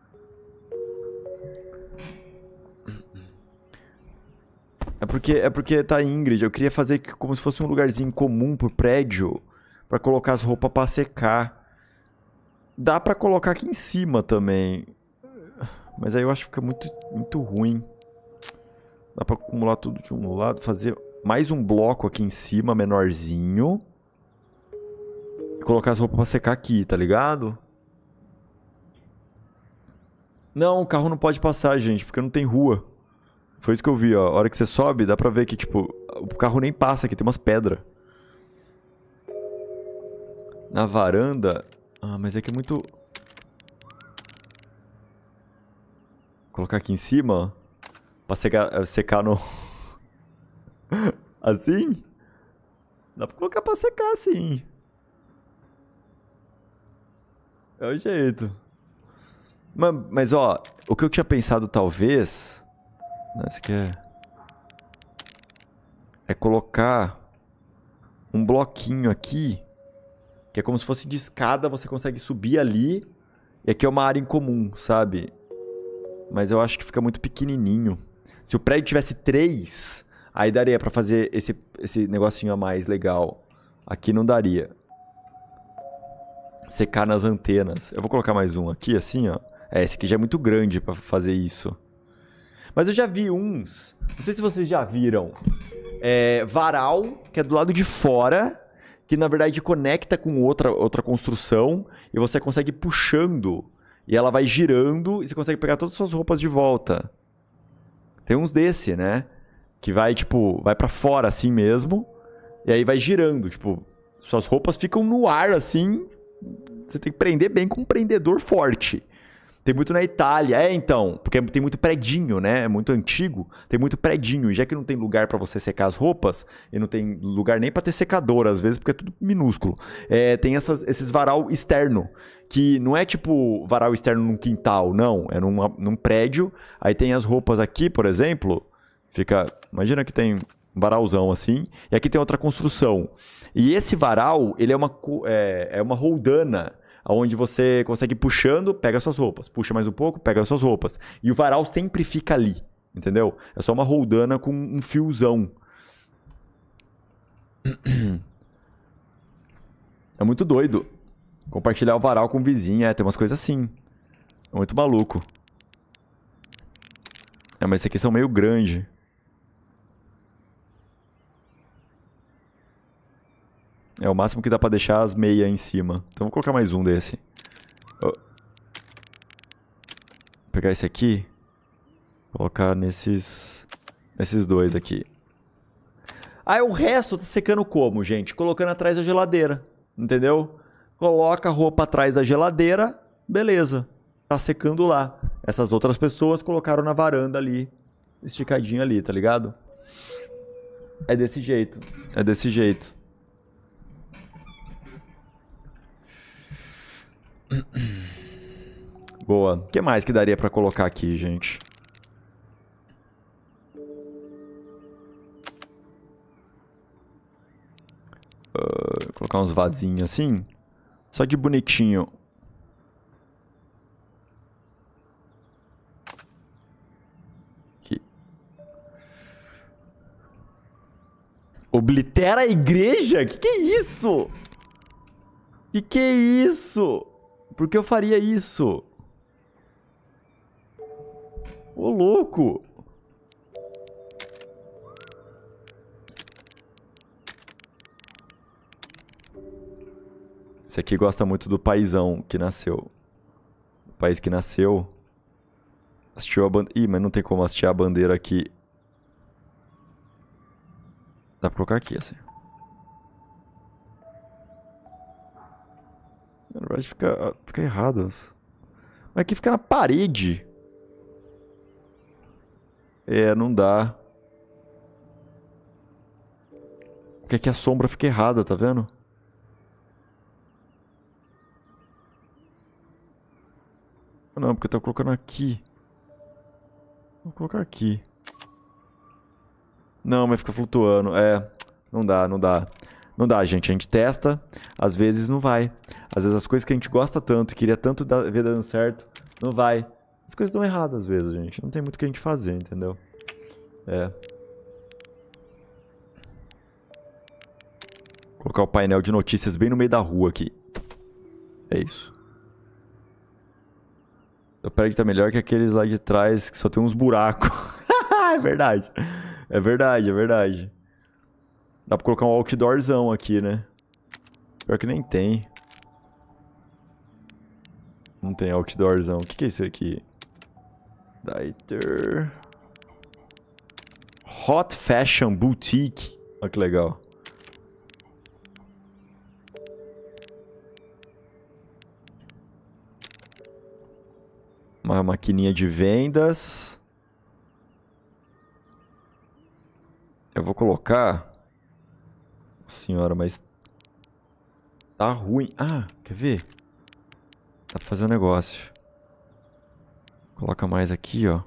S1: É porque tá Ingrid. Eu queria fazer como se fosse um lugarzinho comum pro prédio. Pra colocar as roupas pra secar. Dá pra colocar aqui em cima também. Mas aí eu acho que fica muito ruim. Dá pra acumular tudo de um lado. Fazer mais um bloco aqui em cima, menorzinho. E colocar as roupas pra secar aqui, tá ligado? Não, o carro não pode passar, gente, porque não tem rua. Foi isso que eu vi, ó. A hora que você sobe, dá pra ver que, tipo, o carro nem passa aqui, tem umas pedras. Na varanda... Ah, mas é que é muito... Vou colocar aqui em cima, ó. Pra secar no... Assim? Dá pra colocar pra secar assim. É o jeito. Mas ó, o que eu tinha pensado talvez... Não, isso aqui é colocar um bloquinho aqui, que é como se fosse de escada, você consegue subir ali, e aqui é uma área em comum, sabe? Mas eu acho que fica muito pequenininho. Se o prédio tivesse 3, aí daria pra fazer esse negocinho a mais legal. Aqui não daria. Secar nas antenas. Eu vou colocar mais um aqui, assim, ó. Esse aqui já é muito grande pra fazer isso. Mas eu já vi uns... Não sei se vocês já viram. Varal, que é do lado de fora, que na verdade conecta com outra construção, e você consegue ir puxando, e ela vai girando, e você consegue pegar todas as suas roupas de volta. Tem uns desse, né? Que vai, tipo, vai pra fora assim mesmo, e aí vai girando, tipo, suas roupas ficam no ar assim, você tem que prender bem com um prendedor forte. Tem muito na Itália. Então, porque tem muito predinho, né? É muito antigo, tem muito predinho. E já que não tem lugar pra você secar as roupas, e não tem lugar nem pra ter secador, às vezes, porque é tudo minúsculo. Tem esses varal externo, que não é tipo varal externo num quintal, não. É num prédio. Aí tem as roupas aqui, por exemplo. Imagina que tem um varalzão assim, e aqui tem outra construção. E esse varal, ele é uma roldana, onde você consegue ir puxando, pega suas roupas. Puxa mais um pouco, pega suas roupas. E o varal sempre fica ali, entendeu? É só uma roldana com um fiozão. É muito doido. Compartilhar o varal com o vizinho, tem umas coisas assim. É muito maluco. Mas esses aqui são meio grandes. É o máximo que dá pra deixar as meias em cima. Então vou colocar mais um desse. Vou pegar esse aqui. Colocar nesses dois aqui. Aí o resto tá secando como, gente? Colocando atrás da geladeira. Entendeu? Coloca a roupa atrás da geladeira. Beleza. Tá secando lá. Essas outras pessoas colocaram na varanda ali. Esticadinho ali, tá ligado? É desse jeito. É desse jeito. Boa. O que mais que daria pra colocar aqui, gente? Colocar uns vasinhos assim. Só de bonitinho. Aqui. Oblitera a igreja? Que é isso? Que é isso? Por que eu faria isso? Ô, louco! Esse aqui gosta muito do paizão que nasceu. O país que nasceu. Assistiu a bandeira. Ih, mas não tem como assistir a bandeira aqui. Dá pra colocar aqui, assim. Na verdade fica errado. Mas aqui fica na parede. Não dá. Porque aqui a sombra fica errada, tá vendo? Não, porque eu tô colocando aqui. Vou colocar aqui. Não, mas fica flutuando. Não dá, não dá. Não dá, gente. A gente testa, às vezes não vai. Às vezes as coisas que a gente gosta tanto e queria tanto ver dando certo, não vai. As coisas estão erradas às vezes, gente. Não tem muito o que a gente fazer, entendeu? Colocar o painel de notícias bem no meio da rua aqui. É isso. O prédio tá melhor que aqueles lá de trás que só tem uns buracos. É verdade. É verdade, é verdade. Dá pra colocar um outdoorzão aqui, né? Pior que nem tem. Não tem outdoorzão. O que é isso aqui? Dieter. Hot Fashion Boutique. Olha que legal. Uma maquininha de vendas. Eu vou colocar... Senhora, mas... Tá ruim. Ah, quer ver? Dá pra fazer um negócio. Coloca mais aqui, ó.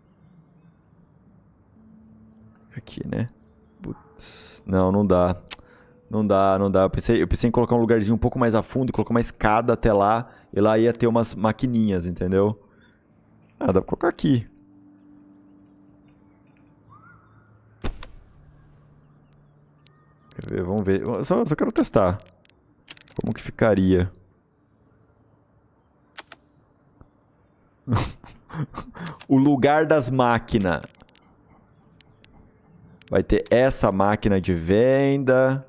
S1: Aqui, né? Putz. Não, não dá. Não dá, não dá. Eu pensei em colocar um lugarzinho um pouco mais a fundo, colocar uma escada até lá, e lá ia ter umas maquininhas, entendeu? Ah, dá pra colocar aqui. Quer ver? Vamos ver. Só quero testar. Como que ficaria? O lugar das máquinas. Vai ter essa máquina de venda.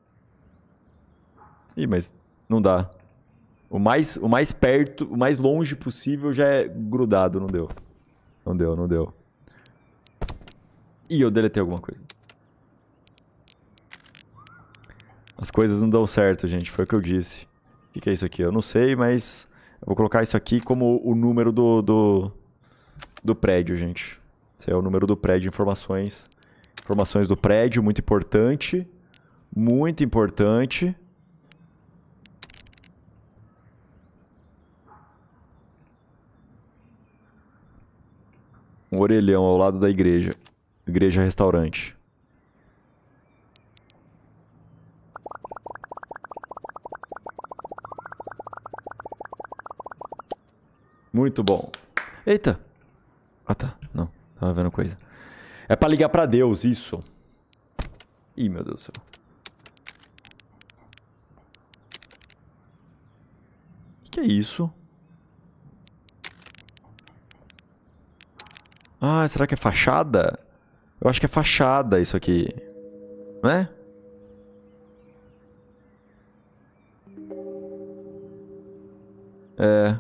S1: Ih, mas não dá. O mais perto, o mais longe possível já é grudado. Não deu. Não deu, não deu. Ih, eu deletei alguma coisa. As coisas não dão certo, gente. Foi o que eu disse. O que é isso aqui? Eu não sei, mas... Eu vou colocar isso aqui como o número do prédio, gente. Esse é o número do prédio, informações. Informações do prédio, muito importante. Muito importante. Um orelhão ao lado da igreja. Igreja-restaurante. Muito bom. Eita. Ah, tá. Não. Tava vendo coisa. É pra ligar pra Deus, isso. Ih, meu Deus do céu. O que é isso? Ah, será que é fachada? Eu acho que é fachada isso aqui. Não é? É.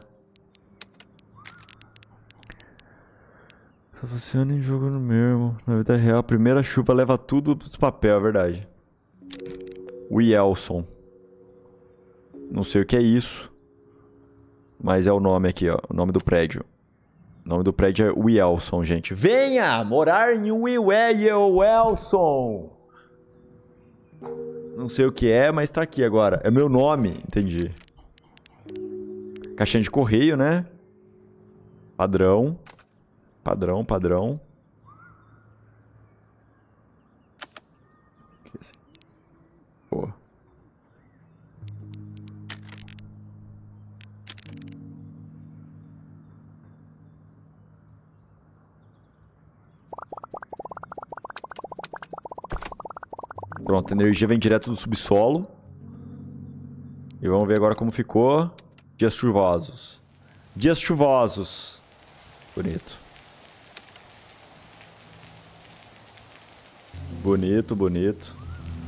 S1: Só funciona em jogo no mesmo. Na vida real, a primeira chuva leva tudo pros papel, é verdade. Wielson. Não sei o que é isso. Mas é o nome aqui, ó. O nome do prédio. O nome do prédio é Wielson, gente. Venha morar em Wielson. Não sei o que é, mas tá aqui agora. É meu nome, entendi. Caixinha de correio, né? Padrão. Padrão, padrão. Aqui assim. Pô. Pronto, a energia vem direto do subsolo. E vamos ver agora como ficou. Dias chuvosos. Dias chuvosos. Bonito. Bonito, bonito.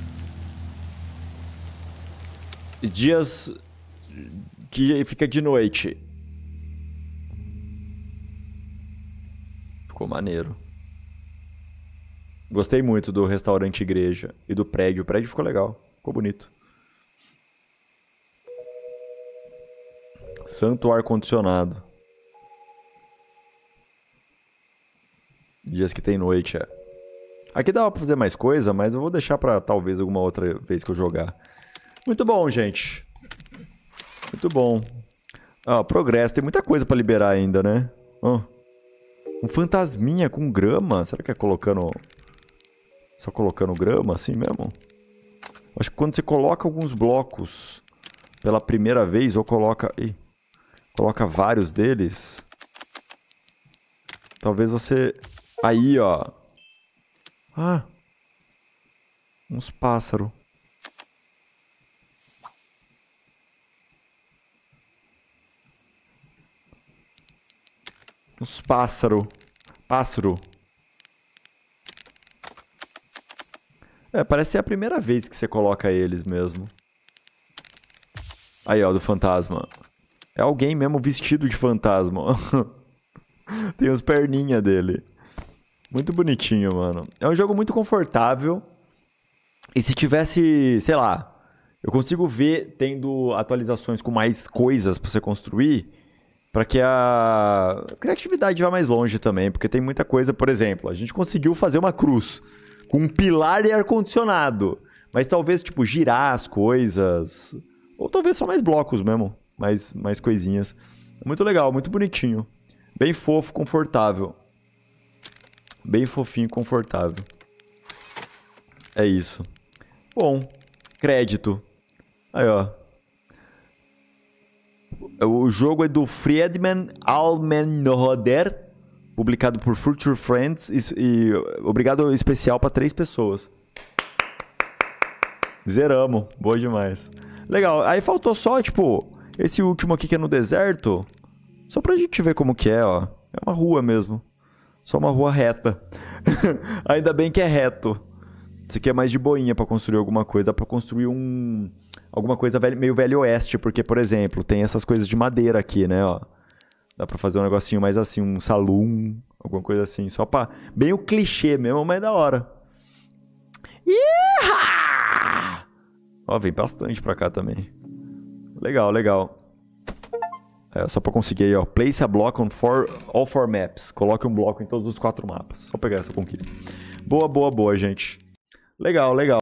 S1: Dias que fica de noite. Ficou maneiro. Gostei muito do restaurante igreja e do prédio. O prédio ficou legal. Ficou bonito. Santo ar-condicionado. Dias que tem noite, é. Aqui dava pra fazer mais coisa, mas eu vou deixar pra talvez alguma outra vez que eu jogar. Muito bom, gente. Muito bom. Ah, progresso. Tem muita coisa pra liberar ainda, né? Oh. Um fantasminha com grama. Será que é colocando... Só colocando grama assim mesmo? Acho que quando você coloca alguns blocos pela primeira vez, ou coloca... Ih, coloca vários deles. Talvez você... Aí, ó. Ah. Uns pássaros. Uns pássaro. Pássaro. É, parece ser a primeira vez que você coloca eles mesmo. Aí, ó, do fantasma. É alguém mesmo vestido de fantasma. Tem os perninhas dele. Muito bonitinho, mano. É um jogo muito confortável. E se tivesse, sei lá, eu consigo ver tendo atualizações com mais coisas pra você construir, pra que a criatividade vá mais longe também, porque tem muita coisa, por exemplo, a gente conseguiu fazer uma cruz com um pilar e ar-condicionado, mas talvez, tipo, girar as coisas, ou talvez só mais blocos mesmo, mais coisinhas. Muito legal, muito bonitinho. Bem fofo, confortável. Bem fofinho e confortável. É isso. Bom, crédito. Aí, ó. O jogo é do Friedman Almenroder, publicado por Future Friends e obrigado especial para 3 pessoas. Zeramos. Boa demais. Legal. Aí faltou só, tipo, esse último aqui que é no deserto. Só pra gente ver como que é, ó. É uma rua mesmo. Só uma rua reta. Ainda bem que é reto. Isso aqui é mais de boinha pra construir alguma coisa. Dá pra construir alguma coisa meio velho oeste. Porque, por exemplo, tem essas coisas de madeira aqui, né, ó. Dá pra fazer um negocinho mais assim, um saloon. Alguma coisa assim. Só pra... Bem o clichê mesmo, mas é da hora. Iha! Ó, vem bastante pra cá também. Legal, legal. É, só pra conseguir aí, ó. Place a block on all 4 maps. Coloque um bloco em todos os 4 mapas. Só pegar essa conquista. Boa, boa, boa, gente. Legal, legal.